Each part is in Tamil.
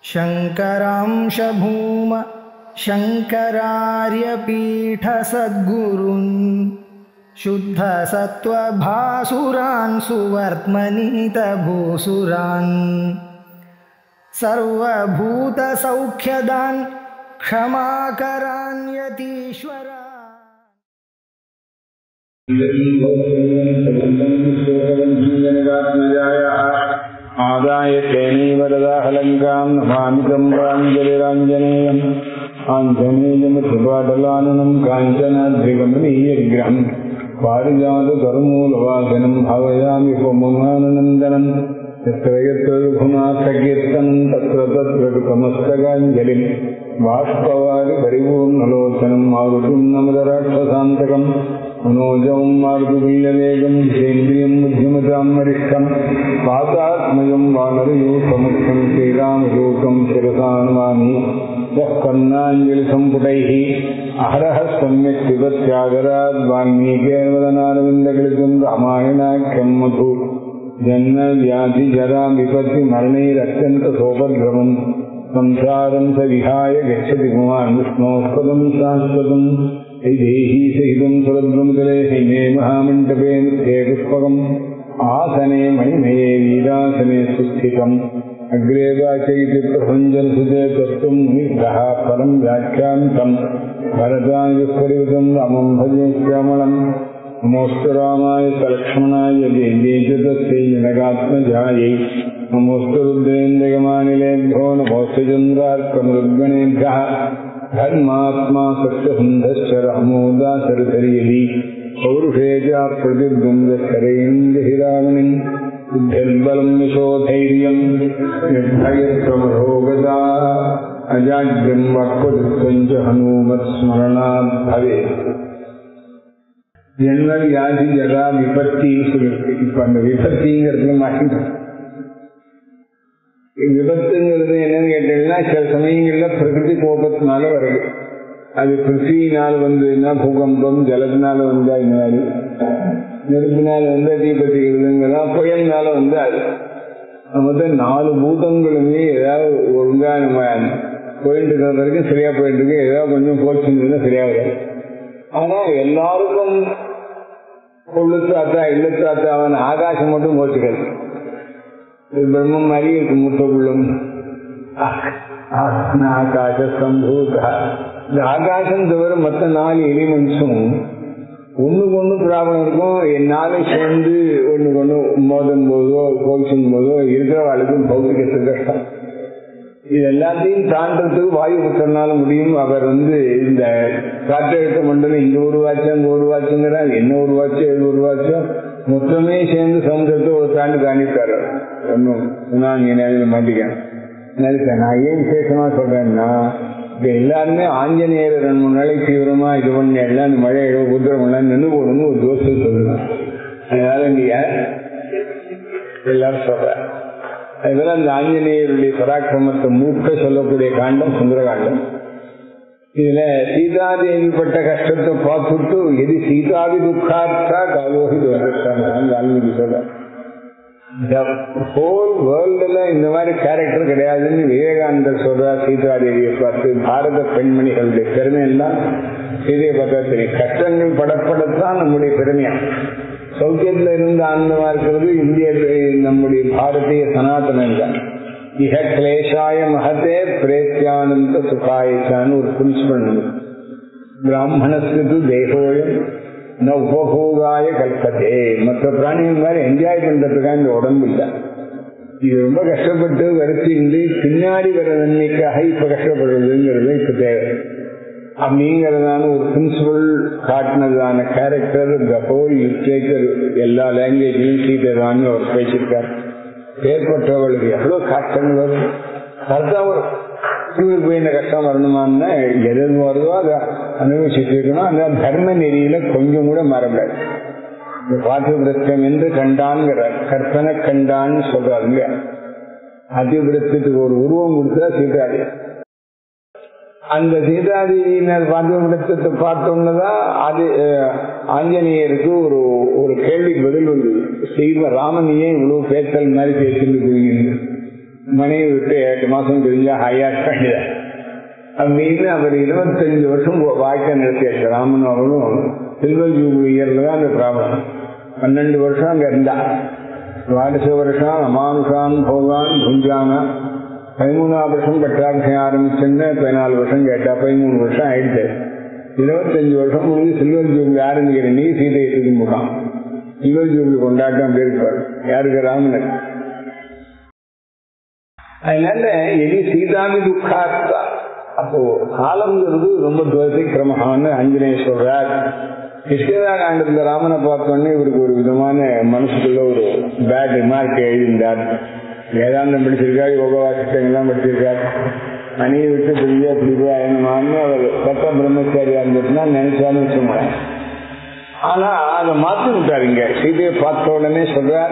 शङ्करांश भूम शङ्करार्यपीठसद्गुरून् शुद्धसत्त्वभासुरान् सुवर्त्मनीतभूसुरान् सर्वभूतसौख्यदान् क्षमाकरान् यतीश्वरा आदाय तेनीवरदाहलङ्कां नमामितं प्राञ्जलिराञ्जनेयम् आञ्जनेयमृपाटलाननं काञ्चनाद्रिगमनीयविग्रहं पारिजातकरुमूलवासनं भावयामि पुममाननन्दनं यत्र यत्र रघुनाथकीर्तनं तत्र तत्र कृतमस्तकाञ्जलिं बाष्पवारि परिपूर्णलोचनं मारुतिं नमदराक्षसान्तकं मनोजं मारुतुल्यवेगं जितेन्द्रियं बुद्धिमतां वरिष्ठं वातात्मजं वानरयूथमुख्यं श्रीरामदूतं शिरसा नमामि यः कर्णाञ्जलिसम्पुटैः अहरः सम्यक् पिबत्यादराद् वाल्मीकिर्वदनारविन्दगलितं रामायणाख्यं मधु जन्मव्याधिजरा विपत्तिमरणैरत्यन्तसोपद्रवं संसारं स विहाय गच्छति पुमान् विष्णोः शाश्वतं देही सहितं सुरद्रुमतले हैमे महामण्डपे नृत्ये पुष्पकम् आसने मणिमये वीरासने सुस्थितम् अग्रे वाचयति प्रभञ्जनसुते तत्त्वं मुनिभ्यः परं व्याख्यान्तं भरतायुष्परिवृतं रामं भजे श्यामलं नमोऽस्तु रामाय सलक्ष्मणाय देव्यै च तस्यै जनकात्मजायै नमोऽस्तु रुद्रेन्द्रयमानिलेभ्यो नमोऽस्तु चन्द्रार्कमृद्गणेभ्यः धर्मात्मा सत्यसन्धश्च रामोदासरसर्यली पौरुषे च प्रतिद्वन्द्वशरैन्द्रहिरामणिं बुद्धिर्बलं यशोधैर्यं निर्भयत्वमरोगता अजाड्यं वाक्पटुत्वं च हनूमत्स्मरणात् भवेत्. ஜென்ம வியாதி ஜரா விபத்தி சொல்லிருக்கு. இப்ப அந்த விபத்திங்கிறதுல மாட்டிட்டு விபத்துங்கிறது என்னன்னு கேட்டீங்கன்னா சில சமயங்கள்ல பிரகிருதி கோபத்தினால வருது. அது பிருத்தியினால் வந்ததுன்னா பூகம்பம், ஜலத்தினால வந்தா இந்த மாதிரி, நெருப்பினால வந்து தீபத்திக்கிறதுங்கெல்லாம், புயல்னால வந்து அது மொத்தம் 4 பூதங்களுமே ஏதாவது ஒழுங்கா நம்ம போயிட்டு இருக்கிற வரைக்கும் சரியா போயிட்டு இருக்கு. ஏதாவது கொஞ்சம் போச்சுன்னா சரியா வராது. ஆனா எல்லாருக்கும் கொள்ளுத்தாத்தா இல்லத்தாத்தா அவன் ஆகாசம் மட்டும் போச்சுக்கிறது. பிரம்மம் மாதிரி இருக்கு. முத்தகுள்ளம் ஆகாச சம்பூதா. இந்த ஆகாசம் தவிர மற்ற 4 எலிமெண்ட்ஸும் ஒண்ணுக்கு ஒண்ணு ப்ராப்ளம் இருக்கும். என்னாலும் சேர்ந்து ஒண்ணுக்கு ஒண்ணு மோதும் போதோ கோவிச்சும் போதோ இருக்கிறவாளுக்கும் பௌத்திகத்து கஷ்டம். இது எல்லாத்தையும் தாண்டறதுக்கு வாயு புத்தனால முடியும். அவர் இந்த காற்றழுத்த மண்டலம் இங்க உருவாச்சு அங்க உருவாச்சுங்கிறார். என்ன உருவாச்சு எது உருவாச்சோ மொத்தமே சேர்ந்து சமுதிரத்தை ஒரு தாண்டிட்டாரு. ஒன்னும் சுனாமி நேரில் மாட்டிக்கான். நான் ஏன் விசேஷமா சொல்றேன்னா, இப்ப எல்லாருமே ஆஞ்சநேயர் 2-3 நாளைக்கு தீவிரமா இது பண்ண எல்லாம் இந்த மழை உத்திரம் எல்லாம் நின்று போடணும்னு ஒரு ஜோசியம் சொல்லுவேன். அதனால நீங்க எல்லாரும் சொல்ற அதனால அந்த ஆஞ்சநேயருடைய பராக்கிரமத்தை மூக்க சொல்லக்கூடிய காண்டம் சுந்தரகாண்டம். இதுல சீதாதேவி பட்ட கஷ்டத்தை பார்த்துட்டு எது சீதாதி துக்கார்த்தா காலோகி தோன்றாங்க வால்மீகி சொல்ற. ஹோல் வேர்ல்டுல இந்த மாதிரி கேரக்டர் கிடையாதுன்னு விவேகானந்தர் சொல்றார். சீதாதேவியை பார்த்து பாரத பெண்மணிகளுடைய பெருமை எல்லாம் சீதையை பார்த்தா தெரியும். கஷ்டங்கள் படப்படத்தான் நம்முடைய பெருமையா. சௌக்கியத்துல இருந்து ஆனந்தமா இருக்கிறது இந்திய நம்முடைய பாரதிய சனாதனம் தான். இஹ கிளேஷாய மகதே பிரேத்தியானந்த சுகாயிச்சான்னு ஒரு பிரின்சிபல். பிராமணஸ்து தேகோயம் ந உபபோகாய கல்பத்தே. மற்ற பிராணிகள் மாதிரி என்ஜாய் பண்றதுக்காக இந்த உடம்பு இல்லை. இது ரொம்ப கஷ்டப்பட்டு வருத்தி பின்னாடி வர நன்மைக்காக இப்ப கஷ்டப்படுறதுங்கிறது இப்ப தேவை அப்படிங்கறதான ஒரு பிரின்சிபல் காட்டினதான கேரக்டர் த ஹோல் லிட்ரேச்சர் எல்லா லாங்குவேஜ்லயும் சீதரான்னு அவர் பேசியிருக்கார். ஏற்பட்டவர்களுக்கு எவ்வளவு கஷ்டங்கள் வரும். கரெக்டா வரும். இவருக்கு போய் இந்த கஷ்டம் வரணுமான்னா எது வருதோ அதை அனுபவிச்சுட்டு இருக்கணும். அந்த தர்ம நெறியில கொஞ்சம் கூட மாறக்கூடாது. இந்த பாதிவிரத்தம் என்று கண்டான்கிறார். கற்பனை கண்டான்னு சொல்றாருங்க. அதிவிரத்துக்கு ஒரு உருவம் கொடுத்தா சீதாதேவி. அந்த சீதாதேவியினர் பாதிவிரத்தத்தை பார்த்தோம்னுதான் அது ஆஞ்சநேயருக்கு ஒரு கேள்விக்கு பதில் வந்தது. ராமனையே இவ்வளவு பேசல் மாதிரி பேசிட்டு போய் மனைவி விட்டு 8 மாசம் தெரிஞ்சா ஹையா வேண்டியதா அப்படின்னு அவர் 25 வருஷம் வாழ்க்கை நடத்தியாச்சு. ராமன் அவரும் சில்வர் ஜூபிலி இயர்ல தான் அந்த பிராப்ளம். 12 வருஷம் அங்க இருந்தா. 12 வருஷம் அமானுஷான் போகான் புஞ்சானா. 13ஆம் வருஷம் பட்டாபிஷேகம் ஆரம்பிச்சுன்னு 14 வருஷம் கேட்டா 13 வருஷம் ஆயிடுச்சு. 25 வருஷம் முடிஞ்சு சில்வர் ஜூபிலி ஆரம்பிக்கிற நீ சீதையை தூக்கி போட்டான். சில்வர் ஜூபிலி கொண்டாட்டம் அப்படி இருப்பார் யாருக்கு? ராமனுக்கு. அதனால எது சீதாமி துக்காத்தா. அப்போ காலம்ங்கிறது ரொம்ப துவசை கிரமஹான்னு ஆஞ்சநேயர் சொல்றார். கிருஷ்ணதா காண்டத்துல ராமனை பார்த்தோன்னே இவருக்கு ஒரு விதமான மனசுக்குள்ள ஒரு பேட் ரிமார்க் எழுதியிருந்தார். வேதாந்தம் படிச்சிருக்காரு, யோக வாசிஷ்டங்கள்லாம் படிச்சிருக்காரு. மணியை விட்டு பிரியா பிடிப்பா என்னமான்னு அவர் சட்ட பிரம்மச்சாரியா இருந்துச்சுன்னா நினைச்சாலும் வச்சுக்கோங்க. ஆனா அதை மாற்றி விட்டாருங்க. சீதையை பார்த்த உடனே சொல்றார்,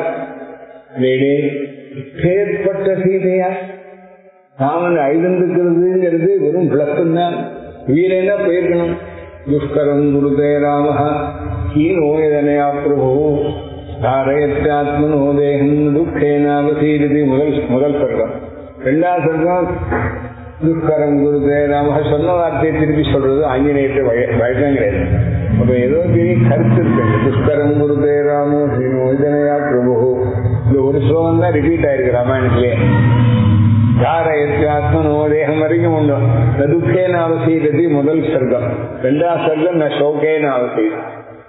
ஏற்பட்ட சீதையா ராமன் ஐதந்துக்கிறதுங்கிறது வெறும் பிளக்கம் தான். வீரனா போயிருக்கணும். துஷ்கரம் குருதே ராமஹா கீனோயதனையா பிரபு தாரயத்யாத்மனோதேகம் துக்கேனாவசீரதி. முதல் சர்க்கம். 2ஆம் சர்க்கம் துஷ்கரம் குருதே ராமஹா சொன்ன வார்த்தையை திருப்பி சொல்றது ஆஞ்சநேயத்தை வழக்கம் கிடையாது. அப்ப ஏதோ பெரிய கருத்து இருக்கு. துஷ்கரம் குருதே ராமோ கீனோயதனையா பிரபு. இந்த ஒரு ஸ்லோகம் தான் ரிப்பீட் ஆயிருக்கு ராமாயணத்திலே. தாரயத்யாத்மனோதேகம் வரைக்கும் உண்டு. துக்கேன அவசீரதி முதல் சர்க்கம். 2ஆம் சர்க்கம் நான் சோகேன அவசீரம்.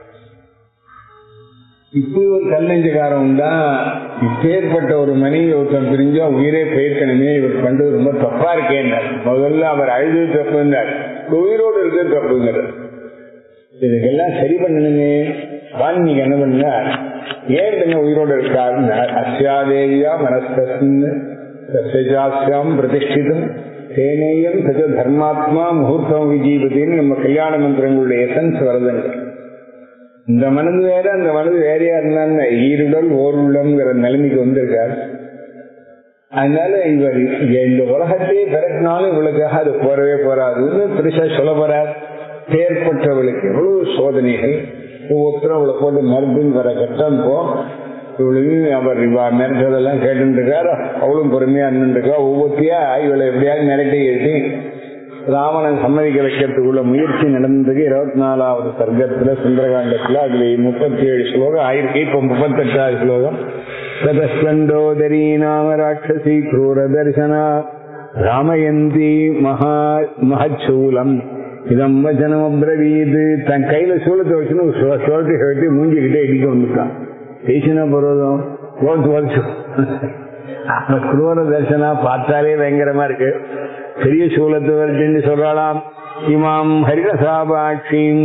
இப்படி ஒரு கல்லஞ்சக்காரம் தான். இப்பேற்பட்ட ஒரு மனைவி ஒருத்தன் பிரிஞ்சா உயிரே போயிருக்கணுமே, இவர் பண்றது ரொம்ப தப்பா இருக்கேன்னார். முதல்ல அவர் அழுது தப்புன்னார், உயிரோடு இருக்கிறது தப்புங்கிறார். இதுக்கெல்லாம் சரி பண்ணணுமே. வால்மீகி என்ன பண்ணார், ஏன் என்ன உயிரோடு இருக்காருன்னா, அஸ்யாதேவியா மனஸ்தஸ்ன்னு சஸ்யாஸ்யாம் பிரதிஷ்டிதம் தேனேயம் சஜ தர்மாத்மா முகூர்த்தம் விஜீபத்தின்னு நம்ம கல்யாண மந்திரங்களுடைய எசன்ஸ் வருதுங்க. இந்த மனது வேற அந்த மனது வேறையா இருந்தாங்க. ஈருடல் ஓருள்ளம்ங்கிற நிலைமைக்கு வந்திருக்கார். அதனால இவர் இந்த உலகத்தையே பிறக்கினாலும் இவளுக்காக அது போறவே போறாதுன்னு பெருசா சொல்ல போறார். ஏற்பட்டவளுக்கு எவ்வளவு சோதனைகள். ஒவ்வொருத்தரும் அவளை போட்டு மருந்துன்னு வர கட்டம் போ. இவளுக்கு அவர் மிரட்டதெல்லாம் கேட்டு இருக்காரு. அவளும் பொறுமையா இருந்துருக்கா. ஒவ்வொருத்தையா இவளை எப்படியாவது மிரட்டி எழுதி ராவணன் சம்மதிக்க வைக்கிறதுக்குள்ள முயற்சி நடந்ததுக்கு 24வது சர்க்கத்துல சுந்தரகாண்டத்துல அதுல 37 ஸ்லோகம் ஆயிருக்கு. இப்ப 38வது ஸ்லோகம். ததஸ்கண்டோதரி நாம ராட்சசி க்ரூர தரிசனா ராமயந்தி மகச்சூலம் இதம் வச்சனம் அப்ரவீது. தன் கையில சூலத்தை வச்சுன்னு சோழத்தை கட்டி மூஞ்சிக்கிட்டே இடிக்க வந்துட்டான். பேசினா பருவதம் ஓட்டு வச்சு குரூர தரிசனா பார்த்தாலே பயங்கரமா இருக்கு. பெரிய சூலத்தை வரைச்சு சொல்றாளாம். இமாம் ஹரிரசாபாட்சியும்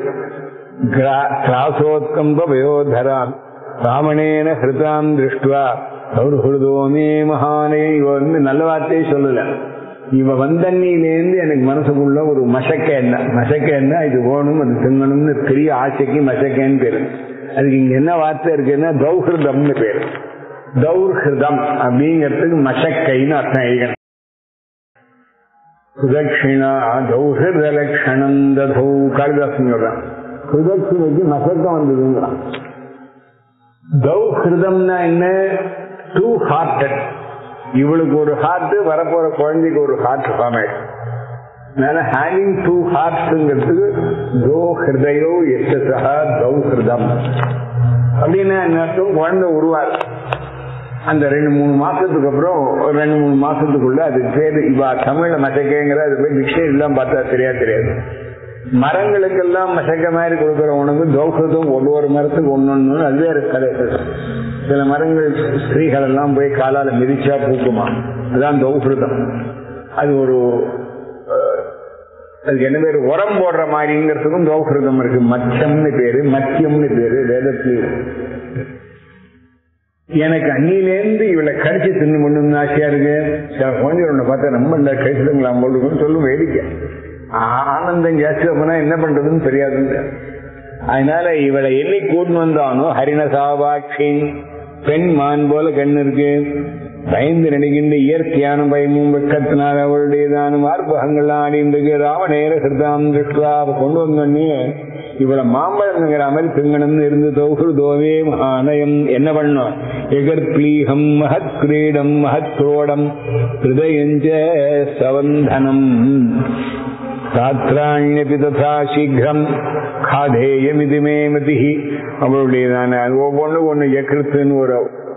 கிராசோத்கம்பயோதராம் ராமணேன ஹிருதாம் திருஷ்டுவா சௌர்ஹுதோமே மகானே. இவ நல்ல வார்த்தையே சொல்லல. இவ வந்தன்னிலேருந்து எனக்கு மனசுக்குள்ள ஒரு மசக்க என்ன இது வேணும் அது திங்கணும்னு பெரிய ஆசைக்கு மசக்கன்னு பேரு. அதுக்கு இங்க என்ன வார்த்தை இருக்குன்னா தௌஹிருதம்னு பேரு. தௌர்ஹிருதம் அப்படிங்கிறதுக்கு மசக்கைன்னு அர்த்தம் எழுதணும். சுதட்சிணா தௌஹிருத லட்சணம் ததௌ. காளிதாசன் சொல்றான் சுதட்சிணைக்கு மசக்கம் வந்ததுங்கிறான். தௌஹிருதம்னா என்ன? Two hearted. இவளுக்கு ஒரு ஹார்ட், வரப்போற குழந்தைக்கு ஒரு ஹார்ட் ஃபார்ம் ஆயிடுச்சு. ஹேவிங் டூ ஹார்ட்ஸ்ங்கிறதுக்கு தோ ஹிருதயோ எஸ்ஸா தௌஹிருதம் அப்படின்னா என்ன அர்த்தம்? குழந்தை உருவாரு. அந்த 2-3 மாசத்துக்கு அப்புறம் 2-3 மாசத்துக்குள்ள அது பேரு இவா தமிழ்ல மசக்கைங்கிற அது போய் டிக்ஷனரி எல்லாம் பார்த்தா தெரியாது. மரங்களுக்கெல்லாம் மசக்க மாதிரி கொடுக்குற உணவு தௌஹிருதம். ஒவ்வொரு மரத்துக்கு ஒன்னொன்னு அதுவே கதை. சில மரங்கள் ஸ்திரீகள் எல்லாம் போய் காலால மிதிச்சா பூக்குமா, அதுதான் தௌஹிருதம். அது ஒரு அதுக்கு என்ன பேரு, உரம் போடுற மாதிரிங்கிறதுக்கும் தௌஹிருதம் இருக்கு. மச்சம்னு பேரு, மத்தியம்னு பேரு வேதத்தில். எனக்கு அன்னிலேருந்து இவளை கடிச்சு தின்னு பண்ணணும்னு ஆசையா இருக்கு. குழந்தைகளோட பார்த்தா நம்ம இந்த கழிச்சுங்களாம் போட்டுக்கணும் சொல்லும் வேடிக்கை. ஆனந்தம் ஜாஸ்தி அப்படின்னா என்ன பண்றதுன்னு தெரியாதுங்க. அதனால இவளை எண்ணி கூட்டு வந்தானோ ஹரிணசாபாட்சி, பெண் மான் போல கண்ணு இருக்கு. பயந்து நடுகின்ற இயற்கையான பயமும் வெக்கத்தினால் அவருடையதான மார்பகங்கள் ஆடின்றது. ராவணேர கிருதாம் திருஷ்டா கொண்டு வந்தோடனே இவ்வளவு மாம்பழங்கிற மாதிரி திங்கணும்னு இருந்து தோவே மகானயம் என்ன பண்ணோம்? எகர்ப்ளீகம் மகத் கிரீடம் மகத் குரோடம் ஹிருதயஞ்ச சவந்தனம் சாத்ராண்யபி ததா சீக்கிரம் காதேயமிதிமே மதி. அவருடையதான ஒவ்வொன்று ஒண்ணு எகிருத்துன்னு ஒரு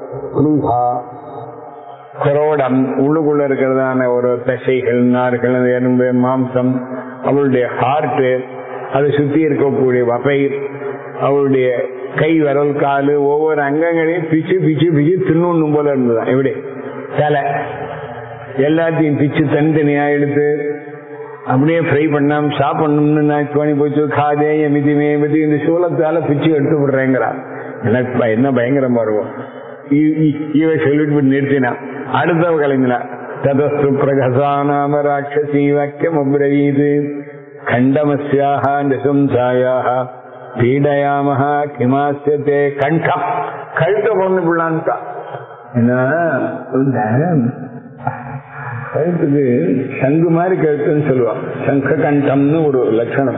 குரோடம் உள்ளுக்குள்ள இருக்கிறதான ஒரு தசைகள் நார்கள் எறும்பு மாம்சம் அவளுடைய ஹார்ட் அதை சுத்தி இருக்கக்கூடிய வகை அவளுடைய கை விரல் காலு ஒவ்வொரு அங்கங்களையும் பிச்சு பிச்சு பிச்சு தின்னுண்ணும் போல இருந்ததுதான். எப்படி தலை எல்லாத்தையும் பிச்சு தனித்தனியா எடுத்து அப்படியே ஃப்ரை பண்ணாம சாப்பிடணும்னு நான் தோணி போச்சு. காதே எமிதிமே எமிதி இந்த சூலத்தால பிச்சு எடுத்து விடுறேங்கிறான். எனக்கு என்ன பயங்கரமா இருக்கும். இவ சொல்லிட்டு நிறுத்தினான். அடுத்தவ கலைஞனா ததஸ்து பிரகசானாம ராட்சசி வாக்கியம் அப்ரவீது கண்டமஸ்யாக நிசம்சாயாக பீடயாமஹ கிமாஸ்யதே கண்டம் கழுத்த பொண்ணு பிள்ளான்ட்டா. என்ன கழுத்துக்கு சங்கு மாதிரி கழுத்துன்னு சொல்லுவான். சங்க கண்டம்னு ஒரு லட்சணம்.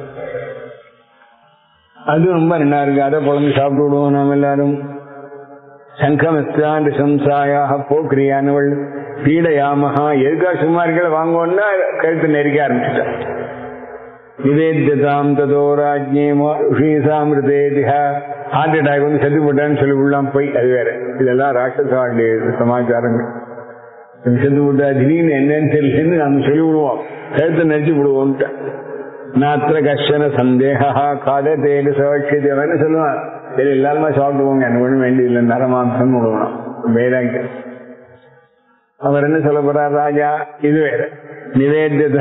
அது ரொம்ப நல்லா இருக்கு. அதை குழந்தை சாப்பிட்டு விடுவோம் நாம் எல்லாரும். சங்கமஸ்தான் சம்சாயாக போக்கிரியானவள் பீடயாமஹா எதுக்கா சும்மா இருக்கிற வாங்குவோன்னா கழுத்து நெருக்க ஆரம்பிச்சுட்டான். நிவேத்தியதாம் ததோ ராஜ்யேசாமிருதேதிஹா ஹார்ட் அட்டாக் வந்து செத்து போட்டான்னு சொல்லி விடலாம் போய். அது வேற. இதெல்லாம் ராட்சசாவுடைய சமாச்சாரங்கள். செத்து போட்டா திடீர்னு என்னன்னு தெரியலன்னு நம்ம சொல்லி விடுவோம். கழுத்தை நெரிச்சு விடுவோம்ட்டு. நாத்திர கஷ்டன சந்தேகா காத தேடு சவட்சியத்தை அவன் சொல்லுவான். சரி எல்லாருமா சாப்பிட்டு போங்க, எனக்கு ஒன்றும் வேண்டியதில்லை, நரமாம்சம் விடுவான் வேறாங்க. அவர் என்ன சொல்ல போறார்? ராஜா இது வேற. நிவேத்தியத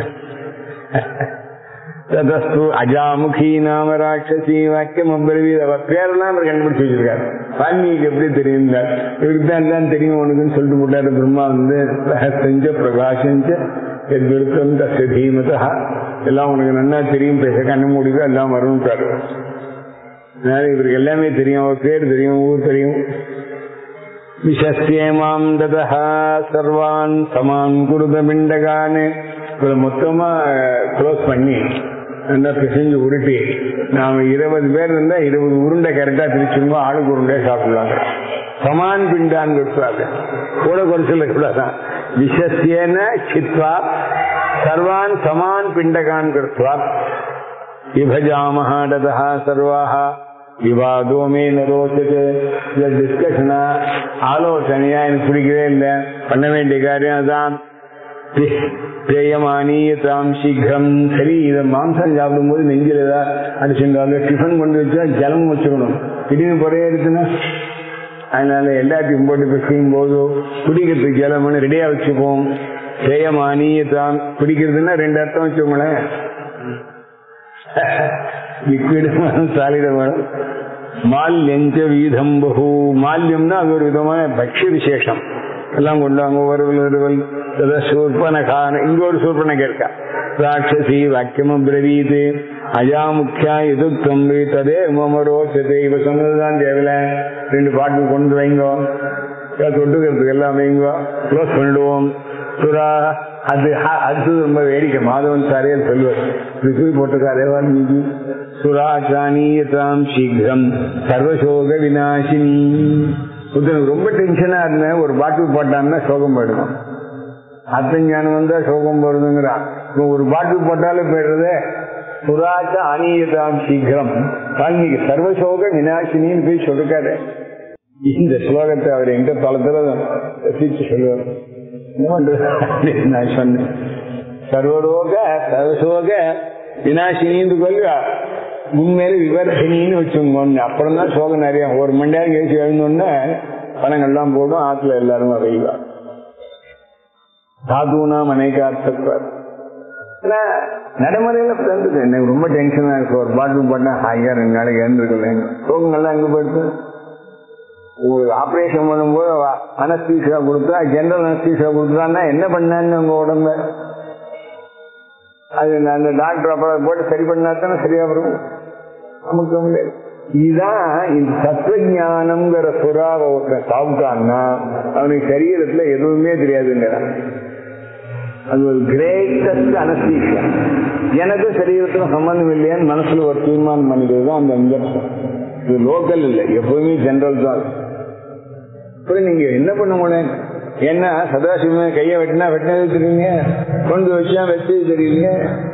ததஸ்து அஜாமுகி நாம ராட்சசி வாக்கியம் அப்ரவீத். அவர் பேரெல்லாம் அவர் கண்டுபிடிச்சு வச்சிருக்காரு. வால்மீகிக்கு எப்படி தெரியும்? இவருக்கு தான் தெரியும் உனக்குன்னு சொல்லிட்டு போட்டாரு. பிரம்மா வந்து செஞ்ச பிரகாஷஞ்ச எதிர்த்தம் தீமதா எல்லாம் உனக்கு நல்லா தெரியும், பேச கண்ணு மூடிக்கு எல்லாம் வரும்ட்டாரு. அதனால இவருக்கு எல்லாமே தெரியும். அவர் பேர் தெரியும், ஊர் தெரியும். விஷஸ்யேமாம் ததஹ சர்வான் சமான் குருத பிண்டகான்னு இவரை மொத்தமா க்ளோஸ் பண்ணி நல்லா பிசைஞ்சு உருட்டி நாம 20 பேர் இருந்தா 20 உருண்டை கரெக்டா பிரிச்சுங்க, ஆளுக்கு உருண்டை சாப்பிடலாங்க. சமான் பிண்டான்னு கொடுத்தாங்க. கூட குறைச்சல கூடாதான். விஷஸ்யேன சித்வா சர்வான் சமான் பிண்டகான் கிருத்வா விபஜாமஹ ததஹ சர்வாஹ விவாதோ மே நரோச்சது. இந்த டிஸ்கஷனா ஆலோசனையா எனக்கு பிடிக்கவே இல்லை, பண்ண வேண்டிய காரியம் அதான். பிரேயமானியதாம் சீக்கிரம். சரி, இதை மாம்சம் சாப்பிடும் போது நெஞ்சில் ஏதாவது அடிச்சுட்டாலும் டிஃபன் கொண்டு வச்சா ஜலம் வச்சுக்கணும். திடீர்னு குறைய இருக்குன்னா அதனால எல்லாத்தையும் போட்டு பிடிக்கும் போது குடிக்கிறதுக்கு ஜலம்னு ரெடியா வச்சுப்போம். பிரேயமானியதாம் பிடிக்கிறதுன்னா 2 அர்த்தம் வச்சுக்கோங்களேன். லிக்விட் சாலிட வேணும். மால்யஞ்ச வீதம் பகு. மால்யம்னா அது ஒரு விதமான பக்ஷ விசேஷம். எல்லாம் கொண்டாங்க. ஒருவல் சூர்பனகான இங்க ஒரு சூர்பனக இருக்கா. ராட்சசி வாக்கியம் பிரவீது அஜாமுக்கியா எதுக்கம் ததே மமரோ சதே. இவ சொன்னதுதான் தேவையில்ல. 2 பாட்டு கொண்டு வைங்கோ, தொட்டுக்கிறதுக்கு எல்லாம் வைங்கோ, க்ளோஸ் பண்ணிடுவோம். சுரா அது அடுத்தது ரொம்ப வேடிக்கை. மாதவன் சாரையர் சொல்லுவார். ரிசு போட்டிருக்காரே வால்மீகி. சுராச்சானியதாம் சீக்கிரம் சர்வசோக விநாசினி. ரொம்ப டென்ஷனா இருந்தேன், ஒரு பாட்டில் போட்டான்னா சோகம் போயிடுவோம். அத்தஞானம் வந்தா சோகம் போடுதுங்கிறான். ஒரு பாட்டில் போட்டாலே போயிடுறதே. சுராச்ச அணியதாம் சீக்கிரம் வால்மீகி சர்வசோக விநாசினின்னு போய் சொல்லிருக்காரு. இந்த ஸ்லோகத்தை அவர் எங்க தளத்துல ரசிச்சு சொல்லுவார். நான் சொன்னேன் சர்வரோக சர்வசோக விநாசினின்னு சொல்லுவா. உண்மையில விவர்ஷினின்னு வச்சுங்க. அப்புறம் தான் சோகம் நிறைய. 1 மணி நேரம் கழிச்சு எழுந்தோன்னு பணங்கள்லாம் போடும். ஆத்துல எல்லாரும் வைவா. சாதுனா மனைக்காத்தர் நடைமுறையில பிறந்தது. எனக்கு ரொம்ப டென்ஷனா இருக்கு. ஒரு பாட்டில் போட்டா ஹாயா 2 நாளைக்கு எழுந்திருக்கல. சோகங்கள்லாம் எங்க போயிடுது. ஆபரேஷன் பண்ணும்போது அனஸ்தீசியா கொடுத்தா, ஜெனரல் அனஸ்தீசியா கொடுத்தான்னா என்ன பண்ணான்னு உங்க உடம்ப அது அந்த டாக்டர் அப்புறம் போட்டு சரி பண்ணாத்தானே சரியா வரும். நமக்கு இதுதான் இந்த தத்துவஞானம்ங்கிற புறாவை ஒருத்தன் சாப்பிட்டான்னா அவனுக்கு சரீரத்துல எதுவுமே தெரியாதுங்கிறான். அது ஒரு கிரேட்டஸ்ட் அனஸ்தீசியா. எனக்கு சரீரத்துல சம்பந்தம் இல்லையான்னு மனசுல ஒரு தீர்மானம் பண்ணிக்கிறது தான் அந்த இன்ஜெக்ஷன். இது லோக்கல் இல்லை, எப்பவுமே ஜெனரல் தான். அப்புறம் நீங்க என்ன பண்ண முடியும்? ஏன்னா சதாசிவமே கையை வெட்டினா வெட்டினது தெரியுங்க, கொண்டு வச்சா வச்சது தெரியுங்க.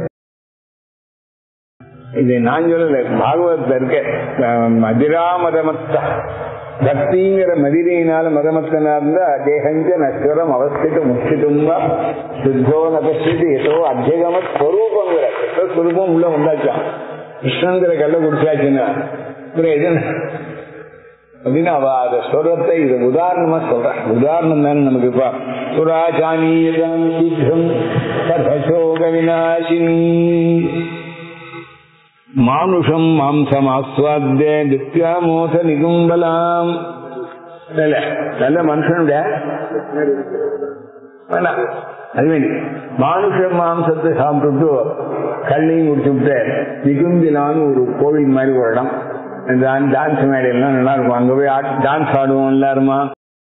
இது நான் சொல்லல, பாகவதத்துல இருக்க மதிரா மதமத்த பக்திங்கிற மதிரையினால மதமத்தனா இருந்தா தேகஞ்ச நஸ்வரம் அவஸ்திட்டு முச்சிட்டும்பா சுத்தோ நபஸ்திட்டு ஏதோ அத்தியகம ஸ்வரூபங்கிற ஸ்வரூபம் உள்ள வந்தாச்சான். கிருஷ்ணங்கிற கல்ல குடிச்சாச்சுன்னா அப்படின்னு அவ அத ஸ்வரத்தை இது உதாரணமா சொல்ற. உதாரணம் தானே நமக்கு இப்ப சுராச்சானீயம் சீக்கிரம் சோக விநாசினி மானுஷம் மாம்சம் ஆஸ்வாத்திய நித்யாமோச நிகும்பலாம். நல்ல மனுஷனுடைய அது வேண்டி மானுஷ மாம்சத்தை சாப்பிட்டு கல்லையும் குடிச்சுட்டு நிகும்பிலான்னு ஒரு கோவில் மாதிரி ஒரு இடம், டான்ஸ் மேடையெல்லாம் நல்லா இருக்கும். அங்க போய் டான்ஸ் ஆடுவோம் எல்லாருமா.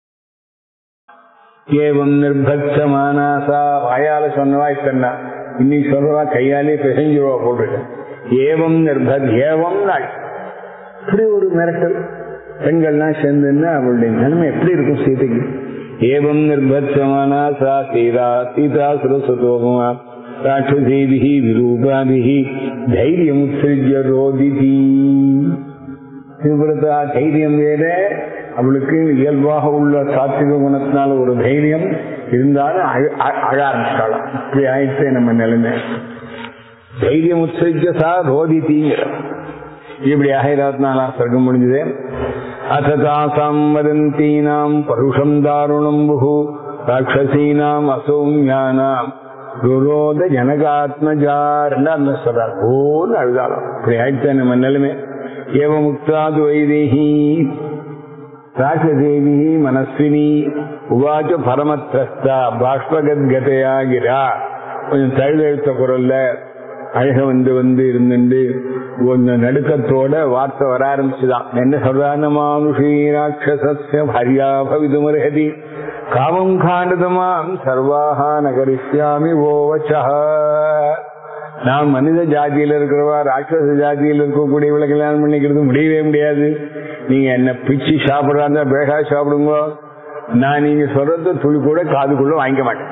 ஏவம் நிர்பக்ஷமானாசா வாயால சொன்னவா இத்தனை, இன்னைக்கு சொல்றவா கையாலே பிசைஞ்சுவா போட்டுட்டு ஏவம் நிர்பத் ஏவம் நாள் இப்படி ஒரு மிரட்டல். பெண்கள்லாம் சேர்ந்துன்னா அவளுடைய நிலைமை எப்படி இருக்கும் சீதைக்கு? ஏவம் நிர்பத்சமானாசா சீதா சீதா சுரசுதோமா ராட்சசேபிஹி விரூபாபிஹி தைரியம் உத்ஸிருஜ்ய ரோதிதி. தீவிரதா தைரியம் வேற, அவளுக்கு இயல்பாக உள்ள சாத்விக குணத்தினால ஒரு தைரியம் இருந்தாலும் அழ ஆரம்பிச்சாலும் இப்படி ஆயிடுச்சு நம்ம நிலைமை. தைரியம் உத்ஸிருஜ்ய ரோதிதிங்கிற இப்படியாக 24ஆம் சர்க்கம் முடிஞ்சது. அதாசாம் வதந்தீனாம் பருஷம் தாருணம் புஹு ராட்சசீனாம் அசௌமியானாம் ருரோத ஜனகாத்மஜார் சொல்றார். ஓன்னு அழுதாலும் இப்படி ஆயிடுச்சு நம்ம நிலைமை. ஏவ முக்தாது வைதேகி ராட்சசேவி மனஸ்வினி உவாச்ச பரமத்ரஸ்தா பாஷ்பகத்கதையா கிரா. கொஞ்சம் தழுதழுத்த குரல்ல அழக வந்து இருந்துட்டு கொஞ்சம் நடுக்கத்தோட வார்த்தை வர ஆரம்பிச்சுதான். என்ன சொல்றான மானுஷீ ராட்சசஸ்ய பாரியா பவிதுமர்ஹதி காமம் காண்டதமாம் சர்வாஹா நகரிஷ்யாமி ஓவச்சஹ. நான் மனித ஜாதியில இருக்கிறவா ராட்சச ஜாதியில் இருக்கக்கூடியவளை கல்யாணம் பண்ணிக்கிறது முடியவே முடியாது. நீங்க என்ன பிச்சு சாப்பிடுறாங்க பேகா சாப்பிடுங்க, நான் நீங்க சொல்றது துளி கூட காதுக்குள்ள வாங்கிக்க மாட்டேன்.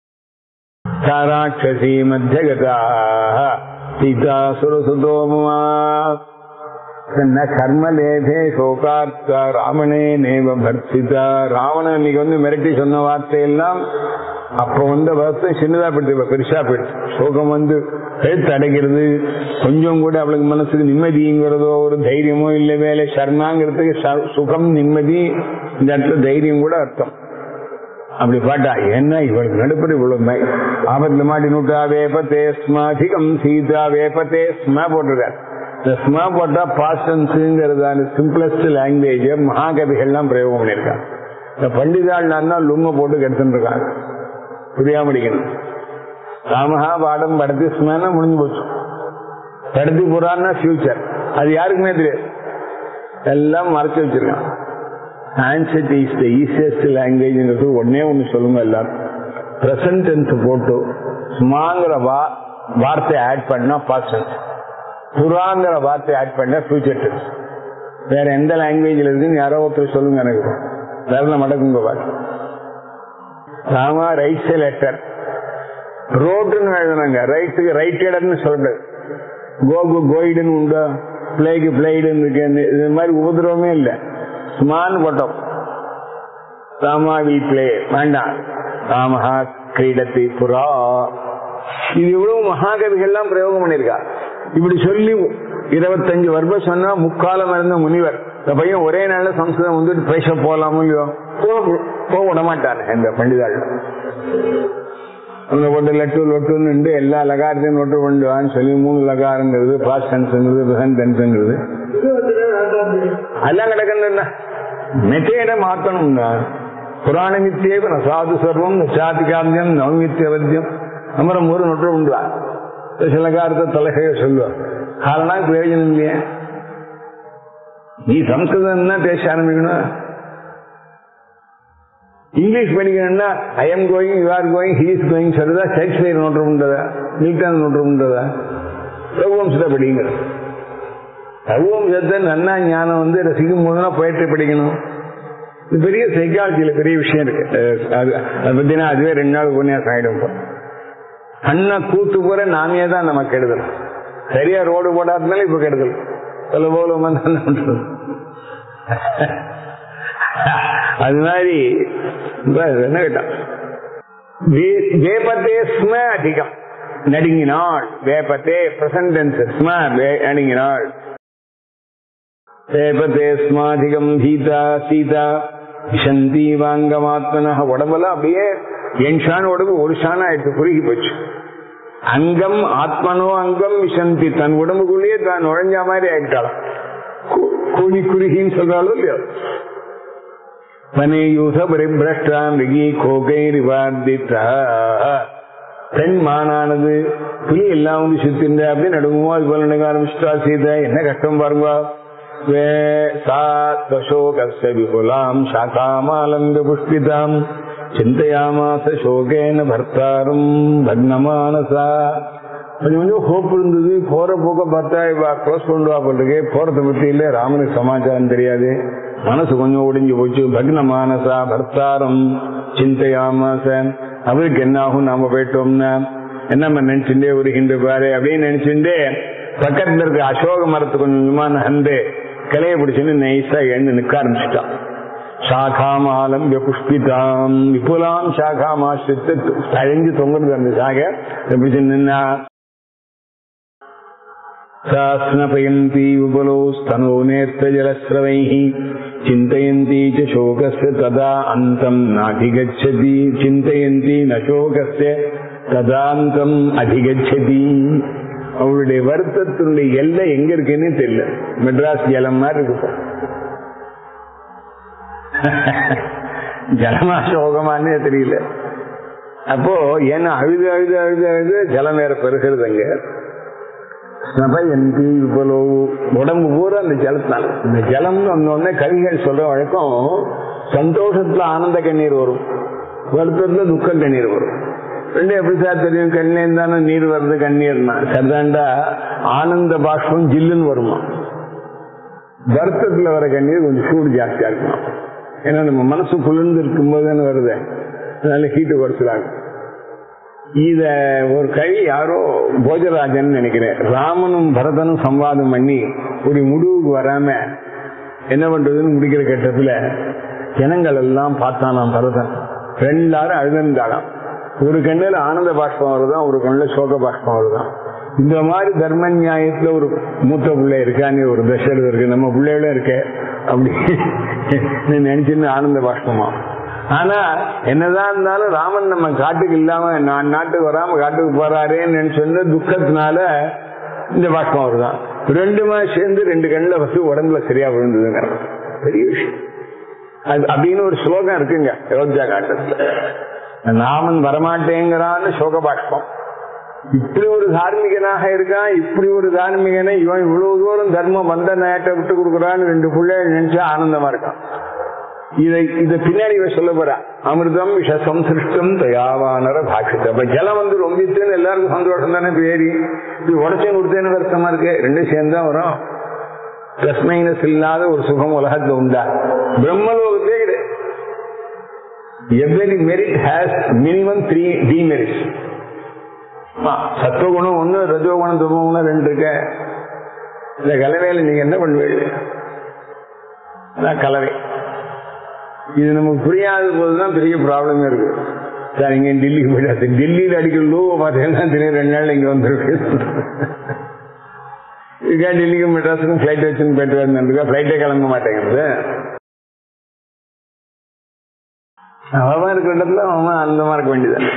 ராட்சசி மத்தியகதா சீதா சுரசுதோமா கர்மலேதே சோகார்த்தா ராவணே நேவ பர்த்திதா. ராவணன் இன்னைக்கு மிரட்டி சொன்ன வார்த்தையெல்லாம் அப்ப வார்த்தை சின்னதா போயிடுது, பெருசா போயிடுச்சு. சோகம் எழுத்து அடைக்கிறது, கொஞ்சம் கூட அவளுக்கு மனசுக்கு நிம்மதிங்கிறதோ ஒரு தைரியமோ இல்லை. வேலை சர்மாங்கிறதுக்கு சுகம் நிம்மதி இந்த இடத்துல தைரியம் கூட அர்த்தம். அப்படி பாட்டா என்ன இவளுக்கு நடுப்பது இவ்வளவு ஆபத்துல மாட்டி நூட்டா வேபத்தே ஸ்மாதிகம் சீதா வேபத்தே ஸ்மா போட்டிருக்காரு. இந்த ஸ்மா போட்டா பாஸ்டன்ஸுங்கிறதான சிம்பிளஸ்ட் லாங்குவேஜ் மகாகவிகள்லாம் பிரயோகம் பண்ணியிருக்காங்க. இந்த பண்டிதாள்னா லுங்க போட்டு கெடுத்துட்டு இருக்காங்க, புரியாம முடிக்கணும். ராமஹா பாடம் படத்தி ஸ்மானா முடிஞ்சு போச்சு. படத்தி புறான்னா ஃபியூச்சர், அது யாருக்குமே தெரியாது, எல்லாம் மறைச்சு வச்சிருக்கான். ஆன்செட் இஸ் த ஈஸியஸ்ட் லாங்குவேஜ். ஒன்னே ஒண்ணு சொல்லுங்க எல்லாரும், பிரசன்ட் டென்ஸ் போட்டு ஸ்மாங்கிற வார்த்தை ஆட் பண்ணா பாஸ்ட் டென்ஸ், புறாங்கிற வார்த்தை ஆட் பண்ணா ஃபியூச்சர் டென்ஸ். வேற எந்த லாங்குவேஜ்ல இருக்குன்னு யாரோ ஒருத்தர் சொல்லுங்க எனக்கு, வேற மடக்குங்க பாரு. ராமா ரைட்ஸ் லெட்டர் ரோட்டுன்னு எழுதுனாங்க, ரைட்டுக்கு ரைட்டட்னு சொல்றது. கோகு கோயிடுன்னு உண்டா, பிளேக்கு பிளேடுன்னு இருக்கு, இது மாதிரி உபதிரவமே இல்லை. ஸ்மான் போட்டோம். ராமா வில் பிளே வேண்டாம், ராமஹா கிரீடத்தை புறா. இது இவ்வளவு மகாகவிகள்லாம் பிரயோகம் பண்ணிருக்கா. இப்படி சொல்லி 25 வருஷம் சொன்னா முக்காலம் இருந்த முனிவர் இந்த பையன் ஒரே நாள்ல சம்ஸ்கிருதம் பேச போலாமோ இல்லையோ, போக விட மாட்டாரு இந்த பண்டிதாள். அவங்க போட்டு லட்டு லொட்டுன்னு எல்லா லகாரத்தையும் நோட்டு பண்ணுவான்னு சொல்லி 3 லகாரங்கிறது பாஸ்ட் டென்ஸ்ங்கிறது பிரசன்ட் டென்ஸ்ங்கிறது எல்லாம் கிடக்குன்னா மெத்தேட மாத்தணும்னா புராண நித்தியேவ சாது சர்வம் சாதிகாந்தியம் நவமித்தியவத்தியம் அப்புறம் ஒரு நொட்டு உண்டுவா. சில காலத்தை தலைகைய சொல்லுவா, காரணம் பிரயோஜனம் இல்லையே. நீ சம்ஸ்கிருதம் தான் பேச ஆரம்பிக்கணும். இங்கிலீஷ் படிக்கணும்னா I am going, you are going, he is going சொல்றதா, ஷேக்ஸ்பியர் நோட்டு உண்டதா, மில்டன் நோட்டு உண்டதா? ரகுவம்சத்தை படிங்க. ரகுவம்சத்தை நன்னா ஞானம் ரசிக்கும் போதுனா போயிட்டு படிக்கணும். இது பெரிய சைக்காலஜியில பெரிய விஷயம் இருக்கு. அது பத்தினா அதுவே 2 நாள் உபன்யாசம் ஆயிடும். அண்ணா கூத்து போற நாமே தான் நமக்கு கெடுதல். சரியா ரோடு போடாதனால இப்ப கெடுதல். சொல்ல போல அது மாதிரி என்ன கேட்டான், வேபத்தே ஸ்ம அதிகம் நடுங்கினாள். வேபத்தே பிரசன்ட் டென்ஸ் ஸ்ம நடுங்கினாள். வேபத்தே ஸ்மாதிகம் பீதா சீதா விசந்தி வாங்கமாத்மன. உடம்பெல்லாம் அப்படியே என் ஷான் உடம்பு ஒரு ஷான் ஆயிடுச்சு, குறுகி போச்சு. அங்கம் ஆத்மனோ அங்கம் விசந்தி, தன் உடம்புக்குள்ளேயே தான் நுழைஞ்ச மாதிரி ஆயிட்டாலும் கூலி குறுகின்னு சொல்றாலும் இல்லையோ. பெண் மானானது புலி எல்லாம் சுத்தின்ற அப்படி நடுங்குமோ அது போல நடுங்க ஆரம்பிச்சுட்டா சீதை. என்ன கஷ்டம் பாருங்க. விபுலாம் சாகாமாலங்க புஷ்பிதாம் சிந்தையாமாச சோகேன பர்த்தாரும் பக்னமானசா. கொஞ்சம் கொஞ்சம் ஹோப் இருந்தது. போற போக்க பார்த்தா இவ க்ளோஸ் பண்ணுவா போட்டுருக்கு. போறதை பத்தி இல்ல, ராமனுக்கு சமாச்சாரம் தெரியாது, மனசு கொஞ்சம் ஒடிஞ்சு போச்சு. பக்னமானசா பர்த்தாரம் சிந்தையாமாச. அவருக்கு என்ன ஆகும் நாம போயிட்டோம்னா என்ன நினைச்சுட்டே உருகின்ற பாரு அப்படின்னு நினைச்சுட்டே பக்கத்துல இருக்க அசோக மரத்து கொஞ்சம் கொஞ்சமா நகர்ந்து கிளைய பிடிச்சுன்னு நைஸா எழுந்து நிக்க ஆரம்பிச்சுட்டான். சாகாமாலம் புஷ்பிதாம் விபுலாம் சாகாமாசித்து தழைஞ்சு தொங்குறது அந்த சாக எப்படி நின்னா. சாஸ்னபயந்தி விபுலோ ஸ்தனோ நேர்த்த ஜலஸ்ரவைஹி சிந்தயந்தி ச சோகஸ்ய ததா அந்தம் நாதிகச்சதி. சிந்தயந்தி ந சோகஸ்ய ததாந்தம் அதிகச்சதி. அவளுடைய வருத்தத்தினுடைய எல்லை எங்க இருக்குன்னு தெரியல. மெட்ராஸ் ஜலம் மாதிரி இருக்கு. ஜலமா சோகமானே தெரியல. அப்போ ஏன்னா அழுது அழுது அழுது அழுது ஜலம் வேற பெருகிறது. அங்க இவ்வளோ உடம்பு பூரா அந்த ஜலத்தினால. இந்த ஜலம் வந்தோடனே கவிகள் சொல்ற வழக்கம், சந்தோஷத்துல ஆனந்த கண்ணீர் வரும், வருத்தத்துல துக்க கண்ணீர் வரும். ரெண்டு எப்படி சார் தெரியும்? கண்ணீர் தானே நீர் வருது, கண்ணீர்னா சரிதாண்டா. ஆனந்த பாஷ்பம் ஜில்லுன்னு வருமா, வருத்தத்துல வர கண்ணீர் கொஞ்சம் சூடு ஜாஸ்தியா இருக்குமா. ஏன்னா நம்ம மனசு குளிர்ந்து இருக்கும் போது வருது, அதனால ஹீட்டு குறைச்சலாங்க. இத ஒரு கவி யாரோ போஜராஜன் நினைக்கிறேன், ராமனும் பரதனும் சம்வாதம் பண்ணி ஒரு முடிவுக்கு வராம என்ன பண்றதுன்னு முடிக்கிற கட்டத்துல ஜனங்கள் எல்லாம் பார்த்தானாம் பரதன். எல்லாரும் அழுதுந்தாலாம். ஒரு கண்ணில் ஆனந்த பாஷ்பம் வருதான், ஒரு கண்ணில் சோக பாஷ்பம் வருதான். இந்த மாதிரி தர்ம நியாயத்துல ஒரு மூத்த பிள்ளை இருக்கான்னு ஒரு தசரதம் இருக்கு, நம்ம பிள்ளைகளும் இருக்க அப்படி நினைச்சுன்னு ஆனந்த பாஷ்பமா. ஆனா என்னதான் இருந்தாலும் ராமன் நம்ம காட்டுக்கு இல்லாம நான் நாட்டுக்கு வராம காட்டுக்கு போறாரேன்னு நினைச்சு துக்கத்தினால இந்த பாஷ்பம் வருதான். ரெண்டுமா சேர்ந்து ரெண்டு கண்ணில் வசு உடம்புல சரியா விழுந்ததுங்க, பெரிய விஷயம். அது அப்படின்னு ஒரு ஸ்லோகம் இருக்குங்க அயோத்தியா காட்டத்துல. ராமன் வரமாட்டேங்கிறான்னு சோக பாஷ்பம். இப்படி ஒரு தார்மிகனாக இருக்கான், இப்படி ஒரு தார்மிகனை இவன் இவ்வளவு தூரம் தர்மம் வந்த நேரத்தை விட்டு கொடுக்குறான்னு ரெண்டு பிள்ளைகள் நினைச்சா ஆனந்தமா இருக்கான். இதை பின்னாடி இவன் சொல்ல போறா, அமிர்தம் விஷம் சிருஷ்டம் தயாவானர பாஷித்த. ஜலம் வந்து ரொம்பித்துன்னு எல்லாருக்கும் சந்தோஷம் தானே. பேரி இது உடச்சேன் கொடுத்தேன்னு வருத்தமா இருக்கு, ரெண்டும் சேர்ந்தா வரும். பிளஸ் மைனஸ் இல்லாத ஒரு சுகம் உலகத்துல உண்டா? பிரம்மலோகத்தே கிடையாது. Every merit has minimum 3 demerits. சத்துவகுணம் 1, ரஜோகுணம் தமோகுணம் 2 இருக்க. இந்த கலவையில நீங்க என்ன பண்ணுவீங்க? கலவை இது நமக்கு புரியாத போதுதான் பெரிய ப்ராப்ளமே இருக்கு. சார் இங்க டெல்லிக்கு போயிடாது, டெல்லியில அடிக்கிற லோவை பார்த்தீங்கன்னா தெரியும் 2 நாள் இங்க வந்துருக்கு. இதுக்காக டெல்லிக்கும் மெட்ராஸுக்கும் பிளைட் வச்சுன்னு போயிட்டு வரணுக்கா, பிளைட்டே கிளம்ப மாட்டேங்கிறது. அவன் இருக்கிற இடத்துல அவன் அந்தமா இருக்க வேண்டியதான்.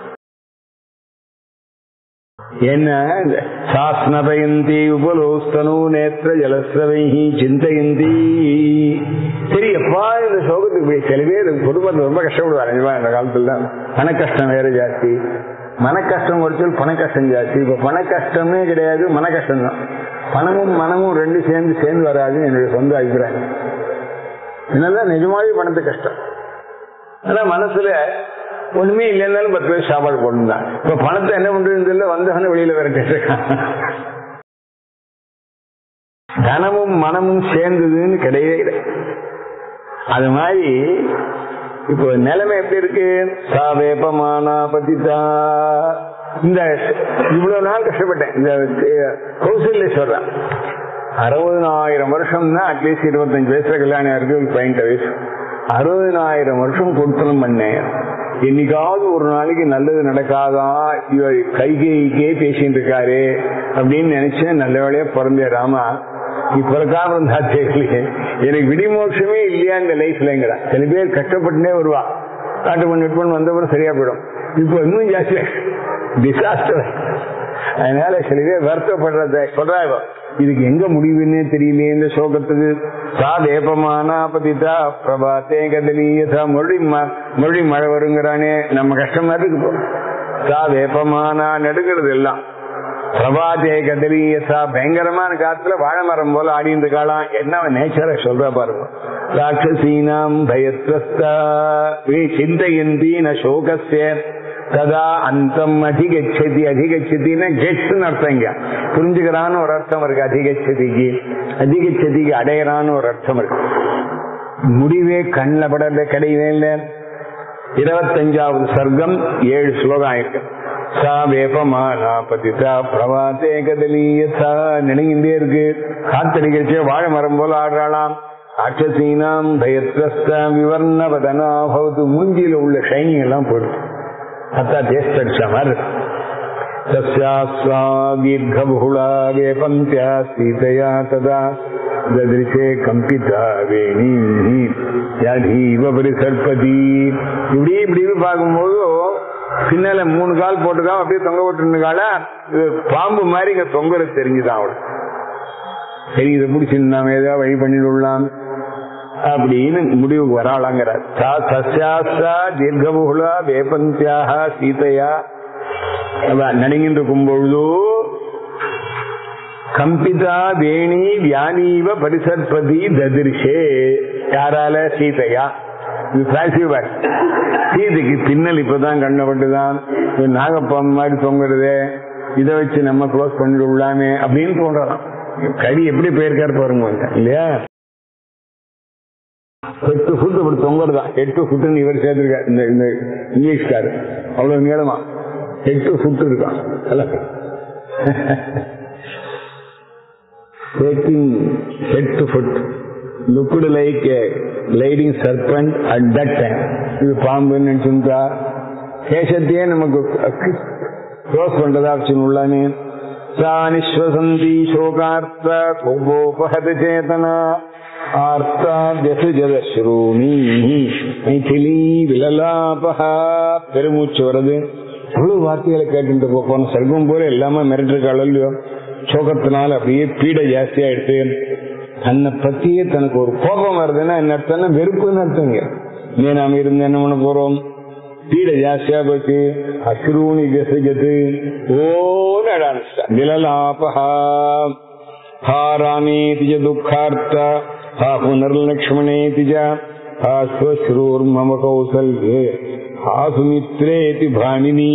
என்ன சாஸ்னபயந்தி உபலோஸ்தனோ நேத்ர ஜலஸ்ரவைஹி சிந்தயந்தி. சரி எப்பா இந்த சோகத்துக்கு போய் சில பேர் குடும்பத்தில் ரொம்ப கஷ்டப்படுவாங்க. இந்த காலத்துல தான் பண கஷ்டம் வேற ஜாஸ்தி, மன கஷ்டம் குறைச்சல் பண கஷ்டம் ஜாஸ்தி. இப்ப பண கஷ்டமே கிடையாது, மன கஷ்டம் தான். பணமும் மனமும் ரெண்டு சேர்ந்து வராதுன்னு என்னுடைய சொந்த அபிப்பிராயம். என்னதான் நிஜமாவே பணத்து கஷ்டம். ஆனா மனசுல ஒண்ணுமே இல்லைன்னாலும் 10 பேர் சாப்பாடு போட்டுதான். இப்ப பணத்தை என்ன பண்றது வந்தவன வெளியில விரட்டிட்டு தனமும் மனமும் சேர்ந்ததுன்னு கிடையவே கிடையாது. அது மாதிரி இப்போ நிலைமை எப்படி இருக்கு? சாவேபமானா பதிதா. இந்த இவ்வளவு நாள் கஷ்டப்பட்டேன். இந்த கௌசல்ய சொல்றேன் 60,000 வருஷம் தான், அட்லீஸ்ட் 25 வயசுல கல்யாணம் இருக்கு, 18 வயசு. 60,000 வருஷம் கொடுத்தனம் பண்ணேன். என்னைக்காவது ஒரு நாளைக்கு நல்லது நடக்காதான், இவர் கைகே பேசிட்டு இருக்காரு அப்படின்னு நினைச்சேன். நல்ல வேலையா பிறந்தே ராமா, இப்ப இருந்தா தெரியல, எனக்கு விடிமோட்சமே இல்லையா இந்த லைஃப்லங்கிற. சில பேர் கஷ்டப்பட்டுனே வருவா, காட்டு பண்ணி வந்தவரும் சரியா போயிடும். இப்போ இன்னும் ஜாஸ்தியா டிசாஸ்டர். அதனால சில பேர் வருத்தப்படுறத சொல்றாங்க, இதுக்கு எங்க முடிவுன்னே தெரியலையே இந்த சோகத்துக்கு. சாதேபமானா பதிதா பிரபாத்தே கதலீயதா. மறுபடியும் மழை வருங்கிறானே, நம்ம கஷ்டமா இருக்கு. சாதேபமானா நடுங்கிறது எல்லாம். பிரபாத்தே கதலீயதா பயங்கரமான காத்துல வாழை மரம் போல ஆடிந்து காலம். என்ன நேச்சரை சொல்ற பாருங்க. ராட்சசீனாம் பயத்ரஸ்தா சிந்தையந்தி ந சோகஸ்ய ததா அந்தம் அதிகச்சதி. அதிகச்சதினா கெட்ஸ்ன்னு அர்த்தம். இங்க புரிஞ்சுக்கிறான்னு ஒரு அர்த்தம் இருக்கு. அதிகச்சதிக்கு அடையறான்னு ஒரு அர்த்தம் இருக்கு. முடிவே கண்ணில் படல கிடையவே இல்லை. 25வது சர்க்கம் 7 ஸ்லோகம் ஆயிருக்கு. சா வேபமானா பதிதா பிரபாத்தே கதலீயதா. நினைங்கிட்டே இருக்கு. காத்தடிக்கச்சே வாழை மரம் போல ஆடுறாளாம். ராட்சசீனாம் பயத்ரஸ்தா விவர்ண பதனா பவது. மூஞ்சியில உள்ள ஷைனிங் எல்லாம் போயிடுது. அத்தா டேஸ்ட் அடிச்ச மாதிரி. தீர்கபுலா வேபந்தியா சீதையா ததா ததிருஷே கம்பிதா வேணி யதீவ பரிசர்பதி. இப்படி பார்க்கும்போது பின்னால 3 கால் போட்டுக்காம அப்படியே தொங்க போட்டுருக்கால, பாம்பு மாதிரி இங்க தொங்குறது தெரிஞ்சுதான் அவளுக்கு. சரி, இதை பிடிச்சிருந்து நாம ஏதாவது வழி பண்ணிடலாம் அப்படின்னு முடிவுக்கு வராளாங்கிறார். தீர்கபுலா வேபந்தியாக சீதையா நடுங்கிட்டு இருக்கும் பொழுது கம்பிதா வேணி வியானீவ பரிசற்பதி ததிர்ஷே. யாரால? சீதையா. சீதைக்கு பின்னல் இப்பதான் கண்ணப்பட்டுதான். நாகப்பாம்பு மாதிரி தொங்குறது, இதை வச்சு நம்ம க்ளோஸ் பண்ணிடலாமே அப்படின்னு தோன்றலாம். கடி எப்படி போயிருக்காரு பாருங்க இல்லையா. 8 ஃபுட் அப்படி தொங்குறதான். 8 ஃபுட்டுன்னு இவர் சேர்த்திருக்காரு இந்த இங்கிலீஷ்காரு. அவ்வளவு நீளமா 8 ஃபுட் இருக்கான். 8 foot looked like a gliding serpent at that time. இது பாம்புன்னு நினைச்சுட்டா கேசத்தையே நமக்கு க்ளோஸ் பண்றதா உள்ளானே. சானிஸ்வசந்தி சோகார்த்த கோபோபஹத சேதனா ஆர்த்தா ஜசுஜதஸ்ரூணி மைதிலி விலலாபஹா. பெருமூச்சு வருது. அவ்வளவு வார்த்தைகளை கேட்டு போன சர்க்கம் போல எல்லாமே மிரட்டிருக்காள் இல்லையோ. சோகத்தினால அப்படியே பீடை ஜாஸ்தியா எடுத்து தன்னை பத்தியே தனக்கு ஒரு கோபம் வருதுன்னா என்ன அர்த்தம்னா வெறுப்புன்னு அர்த்தங்க. நீ நாம இருந்து என்ன பண்ண போறோம்? பீடை ஜாஸ்தியா போச்சு. அஸ்ரூணி ஜசுஜது ஓன்னு அட ஆரம்பிச்சிட்டா. விலலாபஹா ஹாராமேதிஜ துக்கார்த்தா ஹா புனர்லக்ஷ்மணேதிஜ ஹா ஸ்வஸ்ரூர் மம கௌசல்யே ஹா சுமித்ரேதி பாணினி.